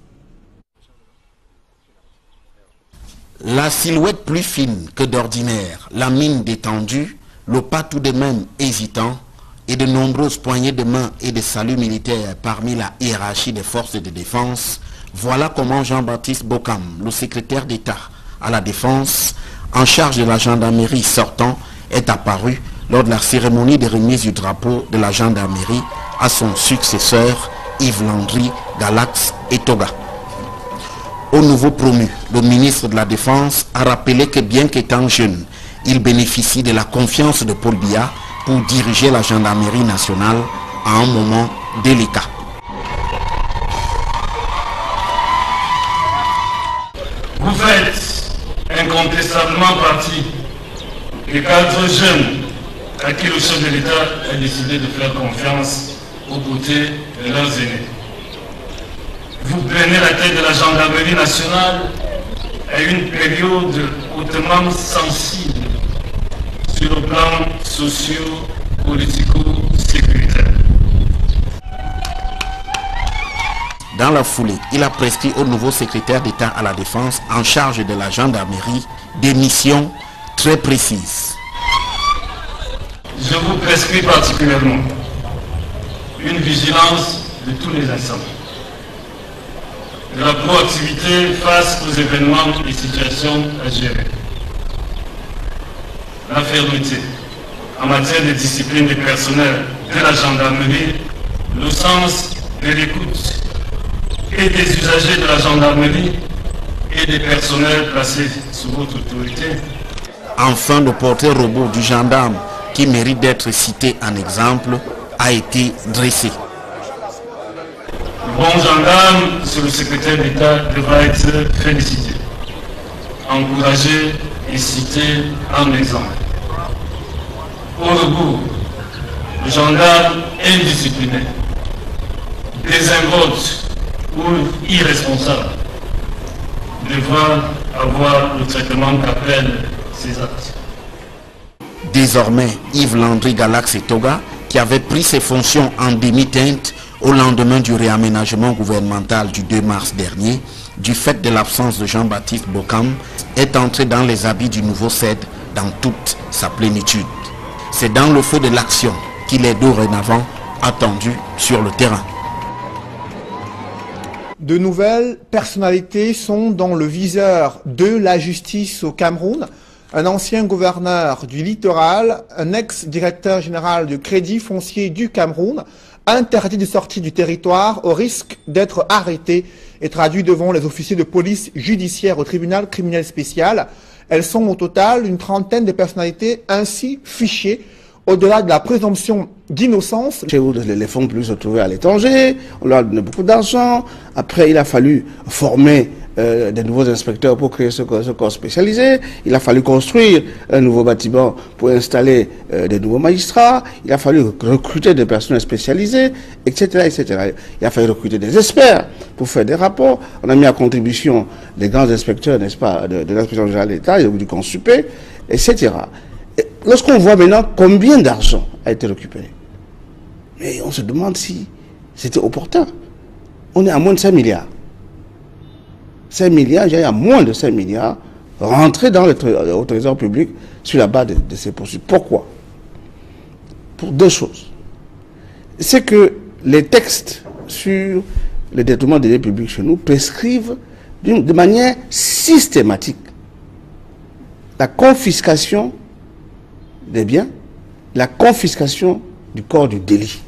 La silhouette plus fine que d'ordinaire, la mine détendue, le pas tout de même hésitant, et de nombreuses poignées de main et de saluts militaires parmi la hiérarchie des forces de défense, voilà comment Jean-Baptiste Bokam, le secrétaire d'État à la Défense, en charge de la gendarmerie sortant, est apparu lors de la cérémonie de remise du drapeau de la gendarmerie à son successeur Yves Landry Galax Etoga. Au nouveau promu, le ministre de la Défense a rappelé que bien qu'étant jeune, il bénéficie de la confiance de Paul Biya pour diriger la gendarmerie nationale à un moment délicat.
Vous faites incontestablement partie des cadres jeunes à qui le chef de l'État a décidé de faire confiance aux côtés de leurs aînés. Vous prenez la tête de la gendarmerie nationale à une période hautement sensible sur le plan socio-politico-sécuritaire.
Dans la foulée, il a prescrit au nouveau secrétaire d'État à la Défense en charge de la gendarmerie des missions très précises.
Je vous prescris particulièrement une vigilance de tous les instants, de la proactivité face aux événements et situations à gérer, la fermeté en matière de discipline des personnels de la gendarmerie, le sens de l'écoute et des usagers de la gendarmerie et des personnels placés sous votre autorité.
Enfin, le portrait robot du gendarme, qui mérite d'être cité en exemple, a été dressé.
Le bon gendarme, sur le secrétaire d'État, devra être félicité, encouragé et cité en exemple. Au rebours, le gendarme indiscipliné, désinvolte ou irresponsable devra avoir le traitement qu'appellent ses actes.
Désormais, Yves Landry Galax et Toga, qui avait pris ses fonctions en demi-teinte au lendemain du réaménagement gouvernemental du deux mars dernier, du fait de l'absence de Jean-Baptiste Bokam, est entré dans les habits du nouveau C E D dans toute sa plénitude. C'est dans le feu de l'action qu'il est dorénavant attendu sur le terrain.
De nouvelles personnalités sont dans le viseur de la justice au Cameroun. Un ancien gouverneur du littoral, un ex-directeur général du Crédit foncier du Cameroun, interdit de sortir du territoire au risque d'être arrêté et traduit devant les officiers de police judiciaire au tribunal criminel spécial. Elles sont au total une trentaine de personnalités ainsi fichées. Au-delà de la présomption d'innocence.
Chez vous, les fonds pouvaient se trouver à l'étranger, on leur a donné beaucoup d'argent. Après, il a fallu former euh, des nouveaux inspecteurs pour créer ce corps, ce corps spécialisé. Il a fallu construire un nouveau bâtiment pour installer euh, des nouveaux magistrats. Il a fallu recruter des personnels spécialisés, et cetera, et cetera. Il a fallu recruter des experts pour faire des rapports. On a mis à contribution des grands inspecteurs, n'est-ce pas, de, de l'inspection générale de l'État, du Consupé, et cetera. Lorsqu'on voit maintenant combien d'argent a été récupéré, mais on se demande si c'était opportun. On est à moins de cinq milliards. cinq milliards, il y a moins de cinq milliards rentrés dans le, au trésor public sur la base de, de ces poursuites. Pourquoi? Pour deux choses. C'est que les textes sur le détournement des deniers publics chez nous prescrivent de manière systématique la confiscation des biens, la confiscation du corps du délit.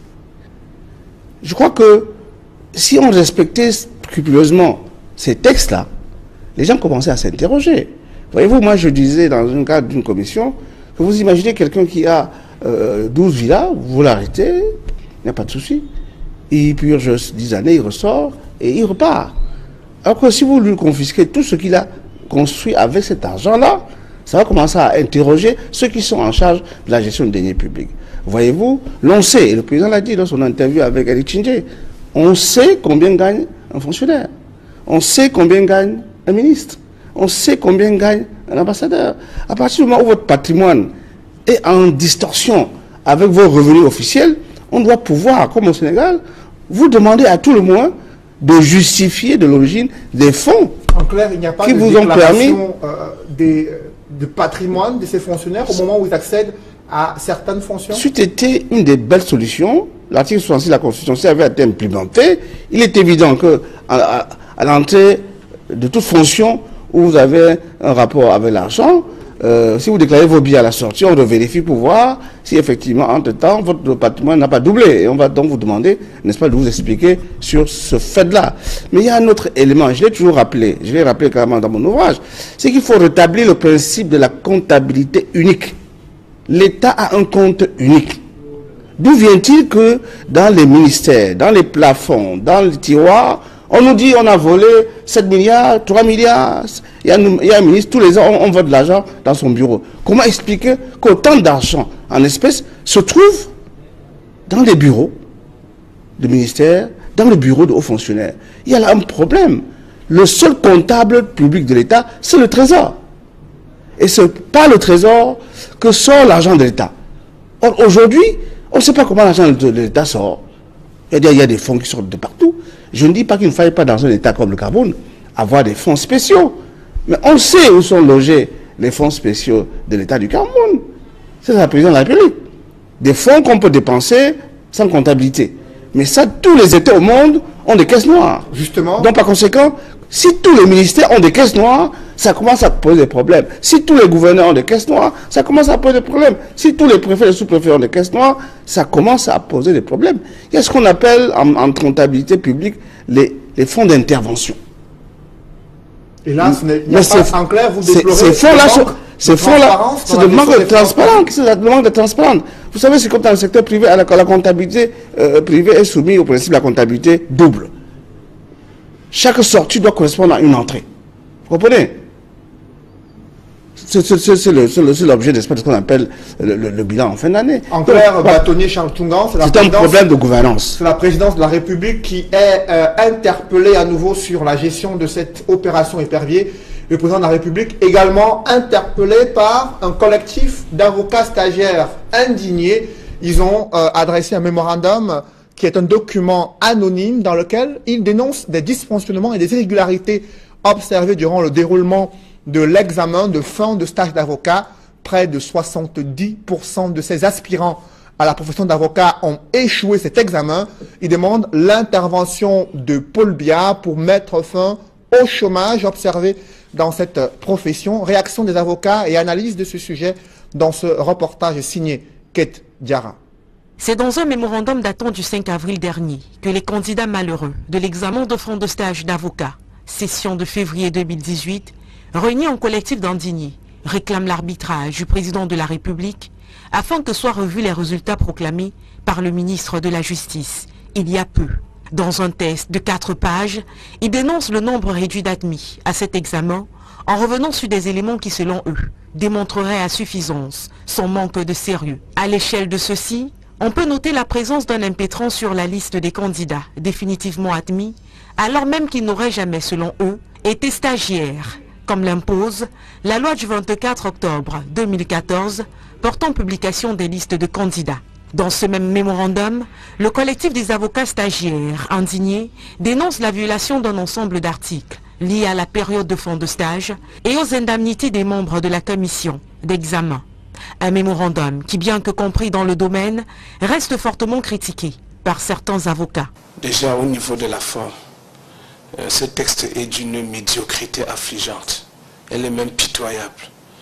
Je crois que si on respectait scrupuleusement ces textes-là, les gens commençaient à s'interroger. Voyez-vous, moi je disais dans un cadre d'une commission que vous imaginez quelqu'un qui a euh, douze villas, vous l'arrêtez, il n'y a pas de souci. Il purge dix années, il ressort et il repart. Alors que si vous lui confisquez tout ce qu'il a construit avec cet argent-là, ça va commencer à interroger ceux qui sont en charge de la gestion des deniers publics. Voyez-vous, l'on sait, et le président l'a dit dans son interview avec Eric Chindé, on sait combien gagne un fonctionnaire, on sait combien gagne un ministre, on sait combien gagne un ambassadeur. À partir du moment où votre patrimoine est en distorsion avec vos revenus officiels, on doit pouvoir, comme au Sénégal, vous demander à tout le moins de justifier de l'origine des fonds
en clair, il n'y a pas
qui
de
vous ont permis
euh, des... de patrimoine de ces fonctionnaires au moment où ils accèdent à certaines fonctions?
C'eût été une des belles solutions. L'article soixante-six de la Constitution avait été implémenté. Il est évident que à, à, à l'entrée de toute fonction où vous avez un rapport avec l'argent, euh, si vous déclarez vos billets à la sortie, on vérifie pour voir si effectivement, entre-temps, votre patrimoine n'a pas doublé. Et on va donc vous demander, n'est-ce pas, de vous expliquer sur ce fait-là. Mais il y a un autre élément, je l'ai toujours rappelé, je l'ai rappelé carrément dans mon ouvrage, c'est qu'il faut rétablir le principe de la comptabilité unique. L'État a un compte unique. D'où vient-il que dans les ministères, dans les plafonds, dans les tiroirs, on nous dit on a volé sept milliards, trois milliards, il y a, il y a un ministre, tous les ans on, on vote de l'argent dans son bureau. Comment expliquer qu'autant d'argent en espèces se trouve dans les bureaux de ministères, dans le bureau de hauts fonctionnaires? Il y a là un problème. Le seul comptable public de l'État, c'est le Trésor. Et ce n'est pas le Trésor que sort l'argent de l'État. Or, aujourd'hui, on ne sait pas comment l'argent de l'État sort. Il y, a, il y a des fonds qui sortent de partout. Je ne dis pas qu'il ne faille pas dans un État comme le Cameroun avoir des fonds spéciaux. Mais on sait où sont logés les fonds spéciaux de l'État du Cameroun. C'est la présidence de la République. Des fonds qu'on peut dépenser sans comptabilité. Mais ça, tous les États au monde ont des caisses noires.
Justement.
Donc par conséquent, si tous les ministères ont des caisses noires, ça commence à poser des problèmes. Si tous les gouverneurs ont des caisses noires, ça commence à poser des problèmes. Si tous les préfets et les sous-préfets ont des caisses noires, ça commence à poser des problèmes. Il y a ce qu'on appelle en, en comptabilité publique les, les fonds d'intervention.
Et là, ce n'est pas en clair, vous déplorez...
Ces fonds-là sont, Ces fonds-là, c'est le manque de transparence. C'est le manque de transparence. Vous savez, c'est comme dans le secteur privé, la, la comptabilité euh, privée est soumise au principe de la comptabilité double. Chaque sortie doit correspondre à une entrée. Vous comprenez? C'est l'objet de ce qu'on appelle le, le, le bilan en fin d'année.
En clair, bâtonnier Charles Tungan,
c'est un problème de gouvernance.
C'est la présidence de la République qui est euh, interpellée à nouveau sur la gestion de cette opération épervier. Le président de la République également interpellé par un collectif d'avocats stagiaires indignés. Ils ont euh, adressé un mémorandum qui est un document anonyme dans lequel ils dénoncent des dysfonctionnements et des irrégularités observées durant le déroulement de l'examen de fin de stage d'avocat. Près de soixante-dix pour cent de ces aspirants à la profession d'avocat ont échoué cet examen. Ils demandent l'intervention de Paul Biya pour mettre fin au chômage observé dans cette profession. Réaction des avocats et analyse de ce sujet dans ce reportage signé Kate Diarra.
C'est dans un mémorandum datant du cinq avril dernier que les candidats malheureux de l'examen de fin de stage d'avocat, session de février deux mille dix-huit, réunis en collectif d'Andigny, réclament l'arbitrage du président de la République afin que soient revus les résultats proclamés par le ministre de la Justice il y a peu. Dans un test de quatre pages, ils dénoncent le nombre réduit d'admis à cet examen en revenant sur des éléments qui, selon eux, démontreraient à suffisance son manque de sérieux. À l'échelle de ceci, on peut noter la présence d'un impétrant sur la liste des candidats définitivement admis, alors même qu'ils n'auraient jamais, selon eux, été stagiaires, comme l'impose la loi du vingt-quatre octobre deux mille quatorze portant publication des listes de candidats. Dans ce même mémorandum, le collectif des avocats stagiaires indignés dénonce la violation d'un ensemble d'articles liés à la période de fin de stage et aux indemnités des membres de la commission d'examen. Un mémorandum qui, bien que compris dans le domaine, reste fortement critiqué par certains avocats.
Déjà au niveau de la forme, euh, ce texte est d'une médiocrité affligeante. Elle est même pitoyable.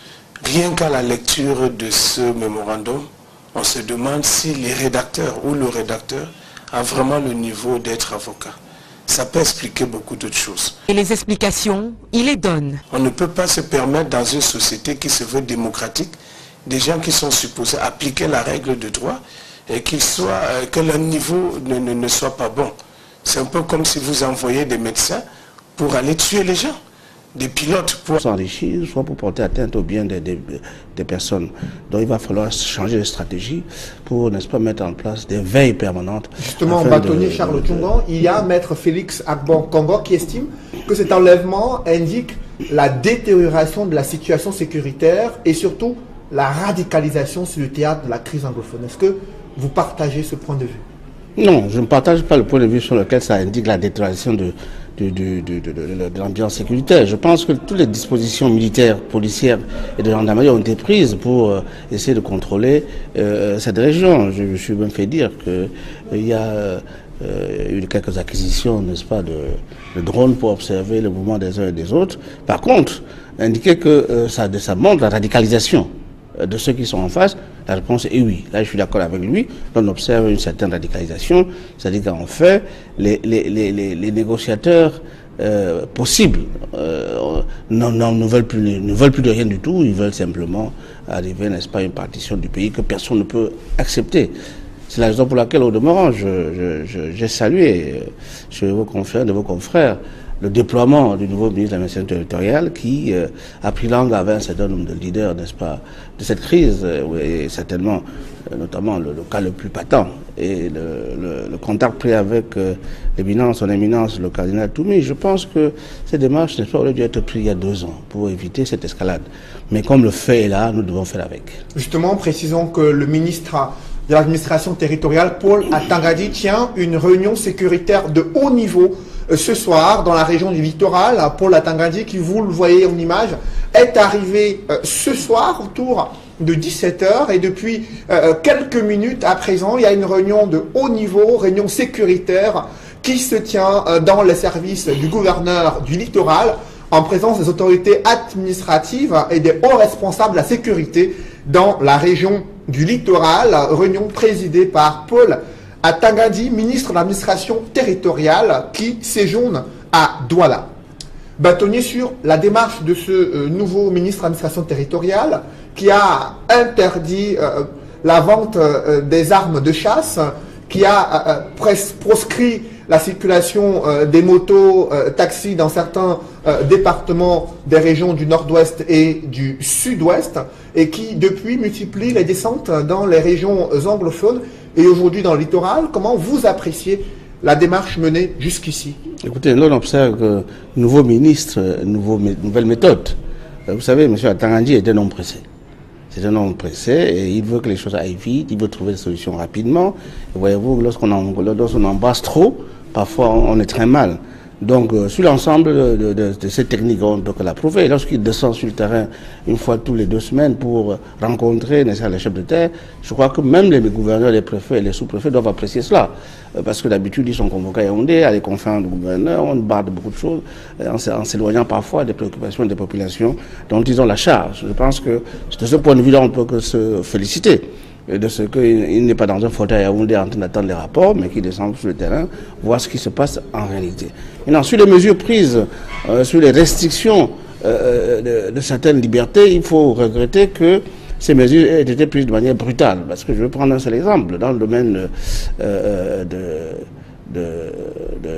Rien qu'à la lecture de ce mémorandum, on se demande si les rédacteurs ou le rédacteur a vraiment le niveau d'être avocat. Ça peut expliquer beaucoup d'autres choses.
Et les explications, il les donne.
On ne peut pas se permettre dans une société qui se veut démocratique, des gens qui sont supposés appliquer la règle de droit et qu'ils soient, euh, que leur niveau ne, ne, ne soit pas bon. C'est un peu comme si vous envoyez des médecins pour aller tuer les gens. Des pilotes pour
s'enrichir, soit pour porter atteinte au bien des, des, des personnes. Donc il va falloir changer de stratégie pour, n'est-ce pas, mettre en place des veilles permanentes.
Justement, bâtonnier Charles Tungan, il y a maître Félix Agbon-Congo qui estime que cet enlèvement indique la détérioration de la situation sécuritaire et surtout la radicalisation sur le théâtre de la crise anglophone. Est-ce que vous partagez ce point de vue?
Non, je ne partage pas le point de vue sur lequel ça indique la détérioration de De, de, de, de, de, de l'ambiance sécuritaire. Je pense que toutes les dispositions militaires, policières et de gendarmerie ont été prises pour euh, essayer de contrôler euh, cette région. Je me suis même fait dire qu'il euh, y a euh, eu quelques acquisitions, n'est-ce pas, de, de drones pour observer le mouvement des uns et des autres. Par contre, indiquer que euh, ça, ça montre la radicalisation de ceux qui sont en face, la réponse est oui. Là, je suis d'accord avec lui. On observe une certaine radicalisation. C'est-à-dire qu'en fait, les, les, les, les négociateurs euh, possibles euh, non, non, ne, veulent plus, ne veulent plus de rien du tout. Ils veulent simplement arriver, n'est-ce pas, à une partition du pays que personne ne peut accepter. C'est la raison pour laquelle, au demeurant, j'ai je, je, salué chez vos confrères, de vos confrères, le déploiement du nouveau ministre de l'administration territoriale qui euh, a pris langue avec un certain nombre de leaders, n'est-ce pas, de cette crise, euh, et certainement, euh, notamment le, le cas le plus patent, et le, le, le contact pris avec euh, l'éminence, son éminence, le cardinal Toumi. Je pense que cette démarche, n'est-ce pas, aurait dû être prise il y a deux ans pour éviter cette escalade. Mais comme le fait est là, nous devons faire avec.
Justement, précisons que le ministre de l'administration territoriale, Paul Atangadi, tient une réunion sécuritaire de haut niveau ce soir dans la région du littoral. Paul Atangadi, qui vous le voyez en image, est arrivé euh, ce soir autour de dix-sept heures et depuis euh, quelques minutes à présent, il y a une réunion de haut niveau, réunion sécuritaire qui se tient euh, dans les services du gouverneur du littoral en présence des autorités administratives et des hauts responsables de la sécurité dans la région du littoral. Réunion présidée par Paul Atangadi, ministre de l'administration territoriale, qui séjourne à Douala. bâtonnier sur la démarche de ce euh, nouveau ministre de l'administration territoriale qui a interdit euh, la vente euh, des armes de chasse, qui a euh, pres- proscrit la circulation euh, des motos, euh, taxis dans certains euh, départements des régions du nord-ouest et du sud-ouest, et qui depuis multiplie les descentes dans les régions anglophones et aujourd'hui dans le littoral. Comment vous appréciez la démarche menée jusqu'ici?
Écoutez, nous on observe que nouveau ministre, nouveau, nouvelle méthode. Vous savez, M. Atangandji est un homme pressé. C'est un homme pressé et il veut que les choses aillent vite, il veut trouver des solutions rapidement. Et voyez-vous, lorsqu'on lorsqu'on embrasse trop, parfois on est très mal. Donc, euh, sur l'ensemble de, de, de, de ces techniques, on peut que l'approuver. Lorsqu'il descend sur le terrain une fois tous les deux semaines pour rencontrer les chefs de terre, je crois que même les gouverneurs, les préfets et les sous-préfets doivent apprécier cela. Euh, parce que d'habitude, ils sont convoqués à Yaoundé, à les conférences de gouverneurs, on barre beaucoup de choses, euh, en s'éloignant parfois des préoccupations des populations dont ils ont la charge. Je pense que de ce point de vue-là, on ne peut que se féliciter de ce qu'il n'est pas dans un fauteuil à Yaoundé en train d'attendre les rapports, mais qu'il descend sur le terrain, voir ce qui se passe en réalité. Maintenant, sur les mesures prises, euh, sur les restrictions euh, de, de certaines libertés, il faut regretter que ces mesures aient été prises de manière brutale. Parce que je vais prendre un seul exemple, dans le domaine euh, de, de, de,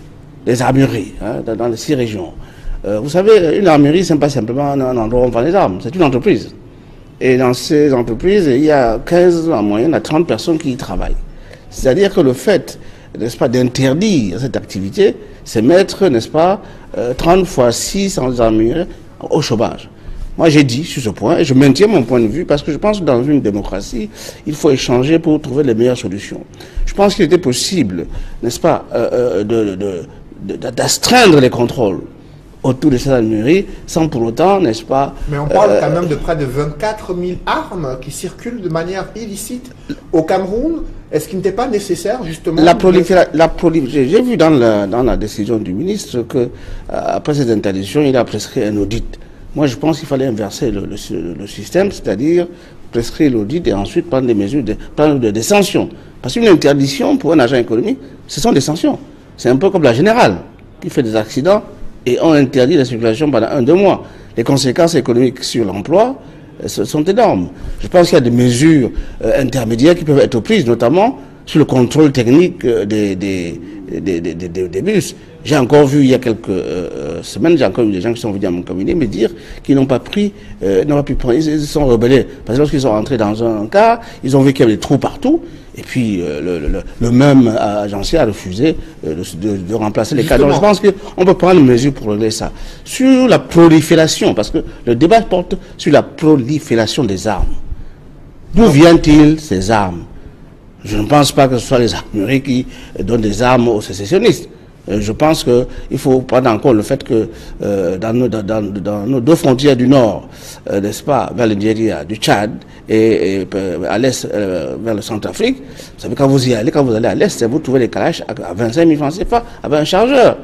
des armureries, hein, dans, dans les six régions. Euh, vous savez, une armurerie, ce n'est pas simplement un endroit où on vend les armes, c'est une entreprise. Et dans ces entreprises, il y a quinze en moyenne à trente personnes qui y travaillent. C'est-à-dire que le fait, n'est-ce pas, d'interdire cette activité, c'est mettre, n'est-ce pas, euh, trente fois six sans armure au chômage. Moi, j'ai dit sur ce point, et je maintiens mon point de vue, parce que je pense que dans une démocratie, il faut échanger pour trouver les meilleures solutions. Je pense qu'il était possible, n'est-ce pas, euh, de, de, de, d'astreindre les contrôles autour de cette armurerie, sans pour autant, n'est-ce pas...
Mais on parle
euh,
quand même de près de vingt-quatre mille armes qui circulent de manière illicite au Cameroun. Est-ce qu'il n'était pas nécessaire, justement...
La prolifération... La prolif... J'ai vu dans la, dans la décision du ministre que, euh, après cette interdiction, il a prescrit un audit. Moi, je pense qu'il fallait inverser le, le, le système, c'est-à-dire prescrire l'audit et ensuite prendre des mesures, de, prendre des sanctions. Parce qu'une interdiction pour un agent économique, ce sont des sanctions. C'est un peu comme la générale, qui fait des accidents, et on interdit la circulation pendant un, deux mois. Les conséquences économiques sur l'emploi euh, sont énormes. Je pense qu'il y a des mesures euh, intermédiaires qui peuvent être prises, notamment sur le contrôle technique euh, des, des, des, des, des, des bus. J'ai encore vu, il y a quelques euh, semaines, j'ai encore eu des gens qui sont venus à mon cabinet me dire qu'ils n'ont pas pris, euh, n'ont pas pu prendre, ils se sont rebellés. Parce que lorsqu'ils sont rentrés dans un cas, ils ont vu qu'il y avait des trous partout. Et puis, euh, le, le, le même agencier a refusé euh, de, de, de remplacer les cadres. Donc, je pense qu'on peut prendre une mesure pour régler ça. Sur la prolifération, parce que le débat porte sur la prolifération des armes. D'où viennent-ils ces armes? Je ne pense pas que ce soit les armureries qui donnent des armes aux sécessionnistes. Euh, je pense qu'il faut prendre en compte le fait que euh, dans, nos, dans, dans, dans nos deux frontières du nord, euh, n'est-ce pas, vers le Nigeria, du Tchad, et, et à l'est, euh, vers le Centrafrique, vous savez, quand vous y allez, quand vous allez à l'est, vous trouvez des calaches à vingt-cinq mille francs C F A avec un chargeur.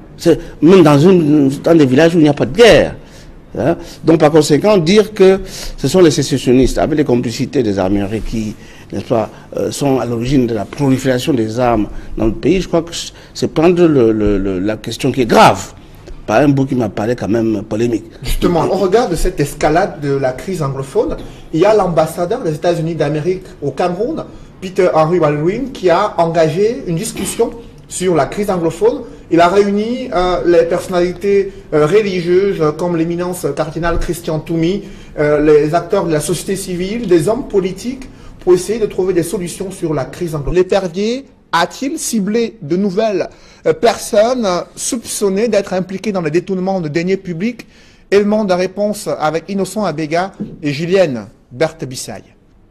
Même dans, une, dans des villages où il n'y a pas de guerre. Hein. Donc, par conséquent, dire que ce sont les sécessionnistes, avec les complicités des armureries qui, n'est-ce pas, euh, sont à l'origine de la prolifération des armes dans le pays, je crois que c'est prendre le, le, le, la question qui est grave. Par un bout qui m'a parlé quand même polémique.
Justement, au regard de cette escalade de la crise anglophone, il y a l'ambassadeur des États-Unis d'Amérique au Cameroun, Peter Henry Baldwin, qui a engagé une discussion sur la crise anglophone. Il a réuni euh, les personnalités euh, religieuses euh, comme l'éminence cardinal Christian Toumi, euh, les acteurs de la société civile, des hommes politiques, pour essayer de trouver des solutions sur la crise anglophone. L'épervier a-t-il ciblé de nouvelles euh, personnes euh, soupçonnées d'être impliquées dans le détournement de deniers publics? Élément de réponse avec Innocent Abega et Julienne Berthe-Bissaille.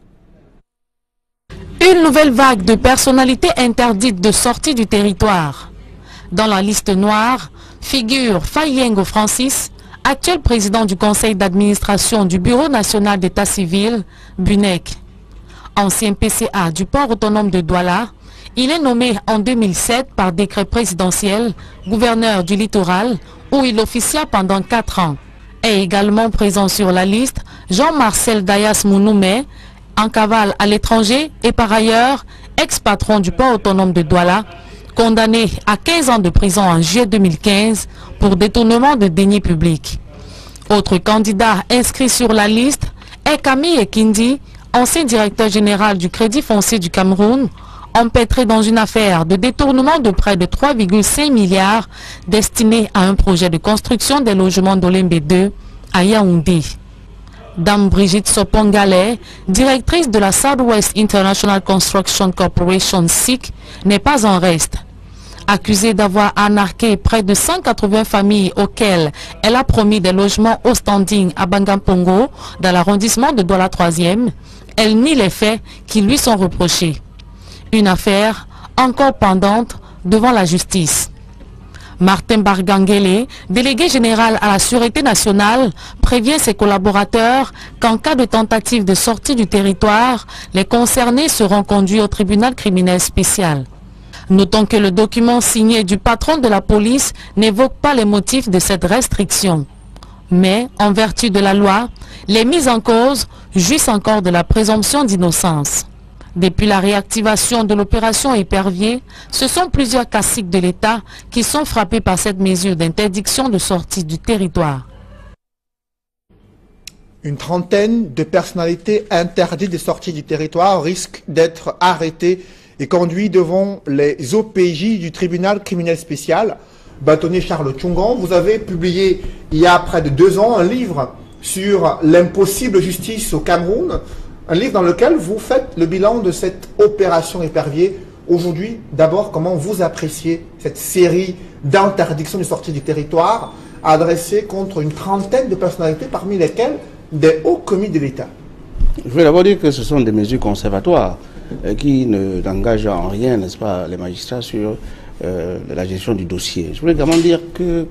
Une nouvelle vague de personnalités interdites de sortie du territoire. Dans la liste noire figure Fayengo Francis, actuel président du conseil d'administration du Bureau national d'état civil, B U N E C. Ancien P C A du port autonome de Douala, il est nommé en deux mille sept par décret présidentiel gouverneur du littoral où il officia pendant quatre ans. Est également présent sur la liste Jean-Marcel Dayas Mounoumé, en cavale à l'étranger et par ailleurs ex-patron du port autonome de Douala,
condamné à quinze ans de prison en juillet deux mille quinze pour détournement de deniers publics. Autre candidat inscrit sur la liste est Camille Ekindi, ancien directeur général du Crédit foncier du Cameroun, empêtré dans une affaire de détournement de près de trois virgule cinq milliards destiné à un projet de construction des logements d'Olembe deux à Yaoundé. Dame Brigitte Sopongale, directrice de la Southwest International Construction Corporation S I C, n'est pas en reste. Accusée d'avoir arnaqué près de cent quatre-vingts familles auxquelles elle a promis des logements au standing à Bangampongo, dans l'arrondissement de Douala troisième, elle nie les faits qui lui sont reprochés. Une affaire encore pendante devant la justice. Martin Bargangele, délégué général à la Sûreté nationale, prévient ses collaborateurs qu'en cas de tentative de sortie du territoire, les concernés seront conduits au tribunal criminel spécial. Notons que le document signé du patron de la police n'évoque pas les motifs de cette restriction. Mais, en vertu de la loi, les mises en cause jouissent encore de la présomption d'innocence. Depuis la réactivation de l'opération Épervier, ce sont plusieurs caciques de l'État qui sont frappés par cette mesure d'interdiction de sortie du territoire.
Une trentaine de personnalités interdites de sortie du territoire risquent d'être arrêtées et conduites devant les O P J du tribunal criminel spécial. Bâtonnier Charles Tchongan, vous avez publié il y a près de deux ans un livre sur l'impossible justice au Cameroun. Un livre dans lequel vous faites le bilan de cette opération Épervier. Aujourd'hui, d'abord, comment vous appréciez cette série d'interdictions de sortie du territoire adressées contre une trentaine de personnalités, parmi lesquelles des hauts commis de l'État?
Je vais d'abord dire que ce sont des mesures conservatoires euh, qui n'engagent en rien, n'est-ce pas, les magistrats sur euh, la gestion du dossier. Je voulais également dire que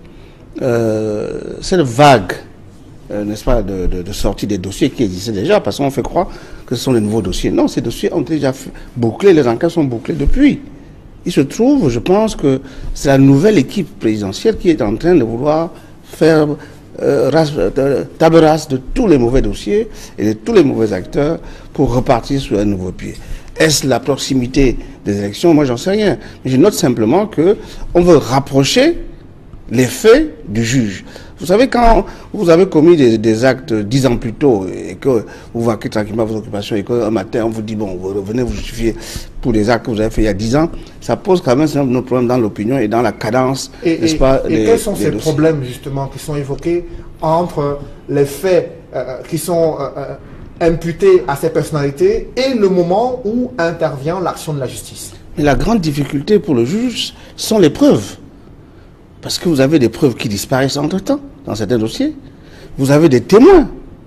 euh, cette vague Euh, n'est-ce pas, de, de, de sortie des dossiers qui existaient déjà, parce qu'on fait croire que ce sont des nouveaux dossiers. Non, ces dossiers ont déjà bouclé, les enquêtes sont bouclées depuis. Il se trouve, je pense que c'est la nouvelle équipe présidentielle qui est en train de vouloir faire euh, race, euh, table rase de tous les mauvais dossiers et de tous les mauvais acteurs pour repartir sur un nouveau pied. Est-ce la proximité des élections? Moi, j'en sais rien. Mais je note simplement qu'on veut rapprocher les faits du juge. Vous savez, quand vous avez commis des, des actes dix ans plus tôt et que vous vaquez tranquillement à vos occupations et qu'un matin on vous dit, bon, vous revenez vous justifier pour des actes que vous avez fait il y a dix ans, ça pose quand même un problème dans l'opinion et dans la cadence, n'est-ce pas?
Et, et quels sont ces dossiers. Problèmes, justement, qui sont évoqués entre les faits euh, qui sont euh, imputés à ces personnalités et le moment où intervient l'action de la justice?
Mais la grande difficulté pour le juge sont les preuves. Parce que vous avez des preuves qui disparaissent entre-temps, dans certains dossiers. Vous avez des témoins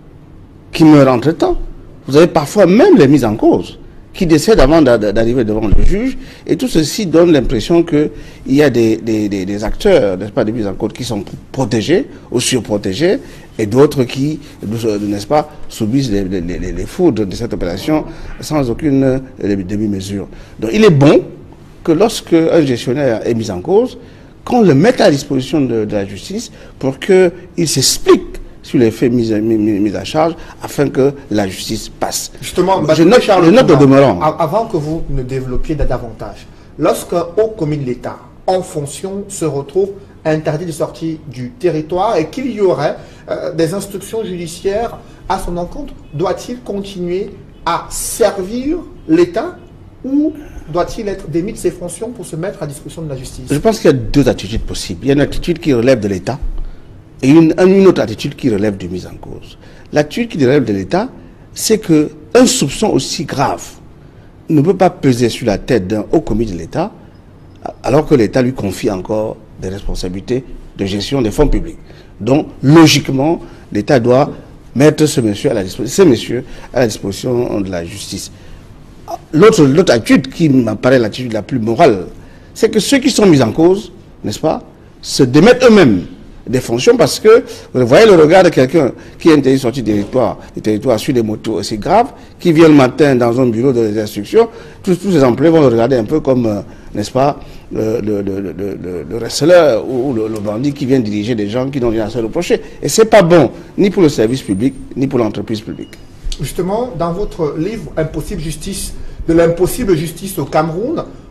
qui meurent entre-temps. Vous avez parfois même les mises en cause qui décèdent avant d'arriver devant le juge. Et tout ceci donne l'impression qu'il y a des, des, des, des acteurs, n'est-ce pas, des mises en cause qui sont protégés ou surprotégés, et d'autres qui, n'est-ce pas, subissent les, les, les, les foudres de cette opération sans aucune demi-mesure. Donc il est bon que lorsque un gestionnaire est mis en cause, qu'on le mette à disposition de, de la justice pour qu'il s'explique sur les faits mis, mis, mis à charge afin que la justice passe.
Justement,
bah, je note, je note au demeurant.
Avant que vous ne développiez davantage, lorsqu'un haut commis de l'État en fonction se retrouve interdit de sortie du territoire et qu'il y aurait euh, des instructions judiciaires à son encontre, doit-il continuer à servir l'État ou doit-il être démis de ses fonctions pour se mettre à disposition de la justice?
Je pense qu'il y a deux attitudes possibles. Il y a une attitude qui relève de l'État et une, une autre attitude qui relève de mise en cause. L'attitude qui relève de l'État, c'est qu'un soupçon aussi grave ne peut pas peser sur la tête d'un haut commis de l'État alors que l'État lui confie encore des responsabilités de gestion des fonds publics. Donc, logiquement, l'État doit mettre ce monsieur à la disposition, ces messieurs à la disposition de la justice. L'autre attitude qui m'apparaît l'attitude la plus morale, c'est que ceux qui sont mis en cause, n'est-ce pas, se démettent eux-mêmes des fonctions parce que, vous voyez le regard de quelqu'un qui est interdit de sortir du territoire, du territoire sur des motos aussi graves, qui vient le matin dans un bureau de instruction, tous, tous ces employés vont le regarder un peu comme, euh, n'est-ce pas, le, le, le, le, le, le wrestler ou le, le bandit qui vient diriger des gens qui n'ont rien à se reprocher. Et c'est pas bon, ni pour le service public, ni pour l'entreprise publique.
Justement, dans votre livre Impossible justice, de l'impossible justice au Cameroun,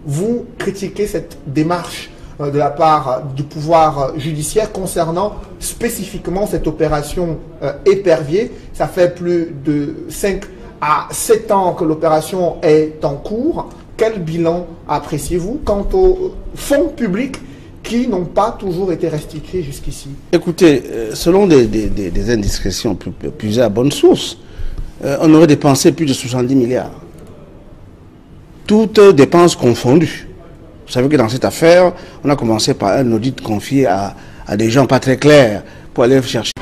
vous critiquez cette démarche euh, de la part euh, du pouvoir euh, judiciaire concernant spécifiquement cette opération euh, Épervier. Ça fait plus de cinq à sept ans que l'opération est en cours. Quel bilan appréciez-vous quant aux fonds publics qui n'ont pas toujours été restitués jusqu'ici?
Écoutez, euh, selon des, des, des, des indiscrétions puisées à bonne source, euh, on aurait dépensé plus de soixante-dix milliards. Toutes dépenses confondues. Vous savez que dans cette affaire, on a commencé par un audit confié à, à des gens pas très clairs pour aller chercher.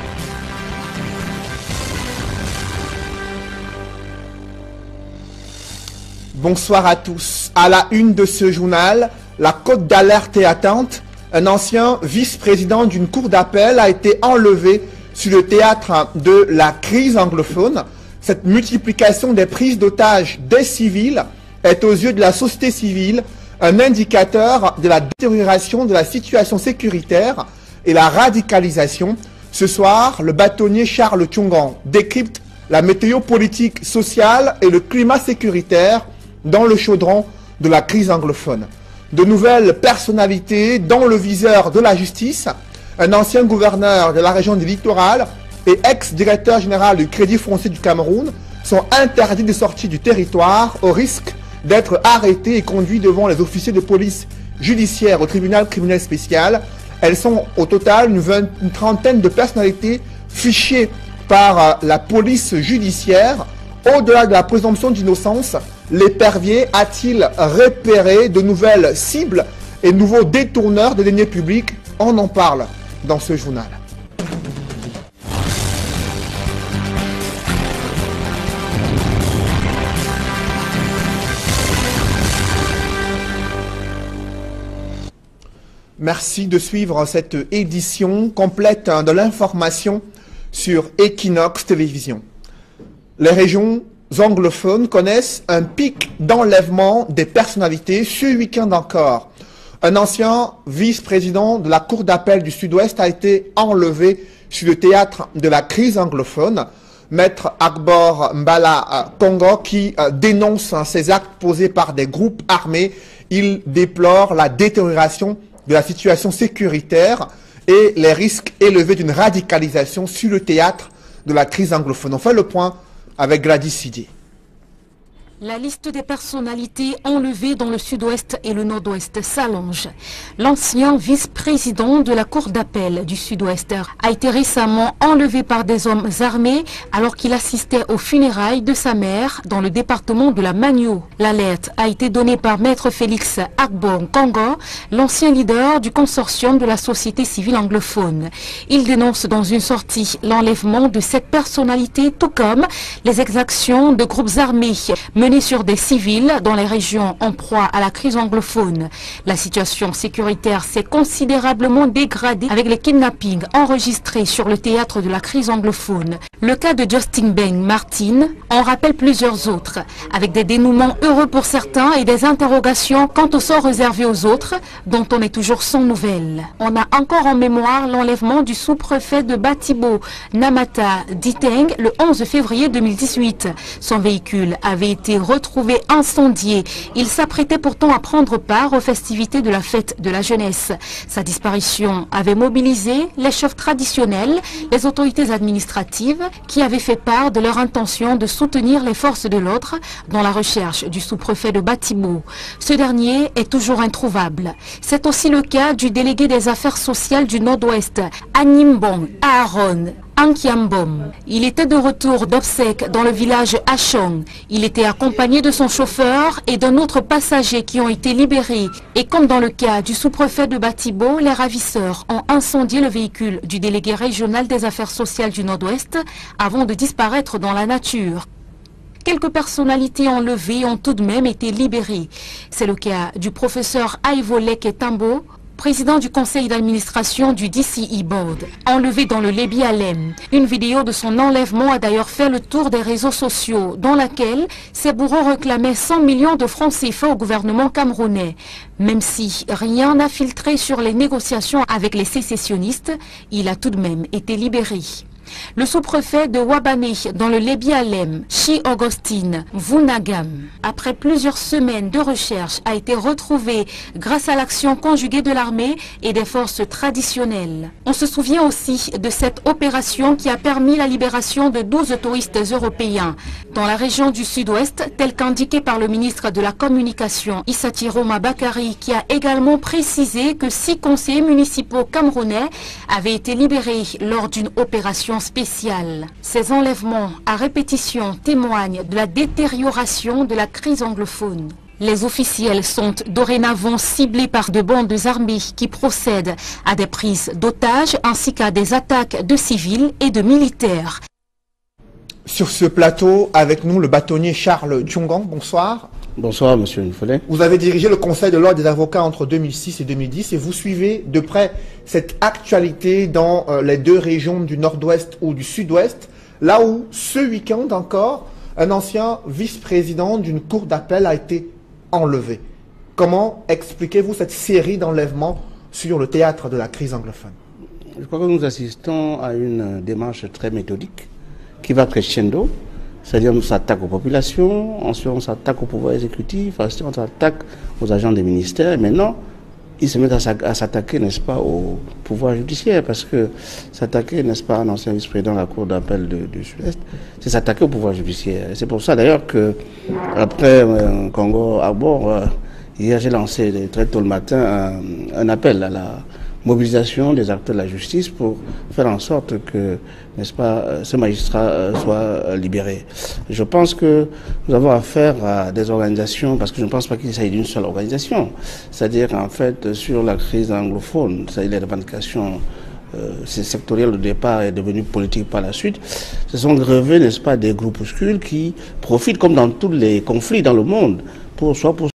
Bonsoir à tous. À la une de ce journal, la cote d'alerte est atteinte. Un ancien vice-président d'une cour d'appel a été enlevé sur le théâtre de la crise anglophone. Cette multiplication des prises d'otages des civils est aux yeux de la société civile un indicateur de la détérioration de la situation sécuritaire et la radicalisation. Ce soir, le bâtonnier Charles Tchongan décrypte la météo politique, sociale et le climat sécuritaire dans le chaudron de la crise anglophone. De nouvelles personnalités dans le viseur de la justice, un ancien gouverneur de la région du littoral et ex-directeur général du Crédit foncier du Cameroun sont interdits de sortie du territoire au risque d'être arrêtés et conduits devant les officiers de police judiciaire au tribunal criminel spécial. Elles sont au total une, vingt, une trentaine de personnalités fichées par euh, la police judiciaire. Au-delà de la présomption d'innocence, l'Épervier a-t-il repéré de nouvelles cibles et nouveaux détourneurs de deniers publics? On en parle dans ce journal. Merci de suivre cette édition complète de l'information sur Equinox Télévision. Les régions anglophones connaissent un pic d'enlèvement des personnalités ce week-end encore. Un ancien vice-président de la Cour d'appel du Sud-Ouest a été enlevé sur le théâtre de la crise anglophone. Maître Akbor Mbala Congo qui euh, dénonce hein, ces actes posés par des groupes armés. Il déplore la détérioration de la situation sécuritaire et les risques élevés d'une radicalisation sur le théâtre de la crise anglophone. On fait le point avec Gladys Sidi.
La liste des personnalités enlevées dans le sud-ouest et le nord-ouest s'allonge. L'ancien vice-président de la cour d'appel du sud-ouest a été récemment enlevé par des hommes armés alors qu'il assistait aux funérailles de sa mère dans le département de la Magno. L'alerte a été donnée par maître Félix Akbor Congo, l'ancien leader du consortium de la société civile anglophone. Il dénonce dans une sortie l'enlèvement de cette personnalité tout comme les exactions de groupes armés menés sur des civils dans les régions en proie à la crise anglophone. La situation sécuritaire s'est considérablement dégradée avec les kidnappings enregistrés sur le théâtre de la crise anglophone. Le cas de Justin Ben Martin en rappelle plusieurs autres, avec des dénouements heureux pour certains et des interrogations quant au sort réservé aux autres, dont on est toujours sans nouvelles. On a encore en mémoire l'enlèvement du sous-préfet de Batibo, Namata Diteng, le onze février deux mille dix-huit. Son véhicule avait été retrouvé incendié. Il s'apprêtait pourtant à prendre part aux festivités de la fête de la jeunesse. Sa disparition avait mobilisé les chefs traditionnels, les autorités administratives qui avaient fait part de leur intention de soutenir les forces de l'ordre dans la recherche du sous-préfet de Batibo. Ce dernier est toujours introuvable. C'est aussi le cas du délégué des affaires sociales du Nord-Ouest, Animbong Aaron Ankiambom. Il était de retour d'obsèques dans le village Achong. Il était accompagné de son chauffeur et d'un autre passager qui ont été libérés. Et comme dans le cas du sous-préfet de Batibo, les ravisseurs ont incendié le véhicule du délégué régional des affaires sociales du Nord-Ouest avant de disparaître dans la nature. Quelques personnalités enlevées ont tout de même été libérées. C'est le cas du professeur Aivolek Tambo, président du conseil d'administration du D C E Board, enlevé dans le Lébi Alem. Une vidéo de son enlèvement a d'ailleurs fait le tour des réseaux sociaux, dans laquelle ses bourreaux réclamaient cent millions de francs C F A au gouvernement camerounais. Même si rien n'a filtré sur les négociations avec les sécessionnistes, il a tout de même été libéré. Le sous-préfet de Wabane, dans le Lébi-Alem, Chi Augustine Vunagam, après plusieurs semaines de recherche, a été retrouvé grâce à l'action conjuguée de l'armée et des forces traditionnelles. On se souvient aussi de cette opération qui a permis la libération de douze touristes européens dans la région du Sud-Ouest, tel qu'indiqué par le ministre de la Communication, Issatiro Mabakari, qui a également précisé que six conseillers municipaux camerounais avaient été libérés lors d'une opération spéciale. Ces enlèvements à répétition témoignent de la détérioration de la crise anglophone. Les officiels sont dorénavant ciblés par de bandes armées qui procèdent à des prises d'otages ainsi qu'à des attaques de civils et de militaires.
Sur ce plateau, avec nous, le bâtonnier Charles Tchongang. Bonsoir.
Bonsoir, monsieur Nfollet.
Vous avez dirigé le Conseil de l'ordre des avocats entre deux mille six et deux mille dix et vous suivez de près cette actualité dans euh, les deux régions du Nord-Ouest ou du Sud-Ouest, là où ce week-end encore, un ancien vice-président d'une cour d'appel a été enlevé. Comment expliquez-vous cette série d'enlèvements sur le théâtre de la crise anglophone?
Je crois que nous assistons à une démarche très méthodique qui va crescendo, c'est-à-dire on s'attaque aux populations, ensuite on s'attaque au pouvoir exécutif, ensuite on s'attaque aux agents des ministères, et maintenant ils se mettent à s'attaquer, n'est-ce pas, au pouvoir judiciaire, parce que s'attaquer, n'est-ce pas, un ancien vice-président de la Cour d'appel du Sud-Est, c'est s'attaquer au pouvoir judiciaire. C'est pour ça d'ailleurs que, après euh, Congo à bord, euh, hier j'ai lancé très tôt le matin un, un appel à la mobilisation des acteurs de la justice pour faire en sorte que, n'est-ce pas, ce magistrat soit libéré. Je pense que nous avons affaire à des organisations, parce que je ne pense pas qu'il s'agit d'une seule organisation. C'est-à-dire, en fait, sur la crise anglophone, c'est-à-dire les revendications euh, sectorielles au départ et devenues politiques par la suite, se sont grevés, n'est-ce pas, des groupuscules qui profitent, comme dans tous les conflits dans le monde, pour soit pour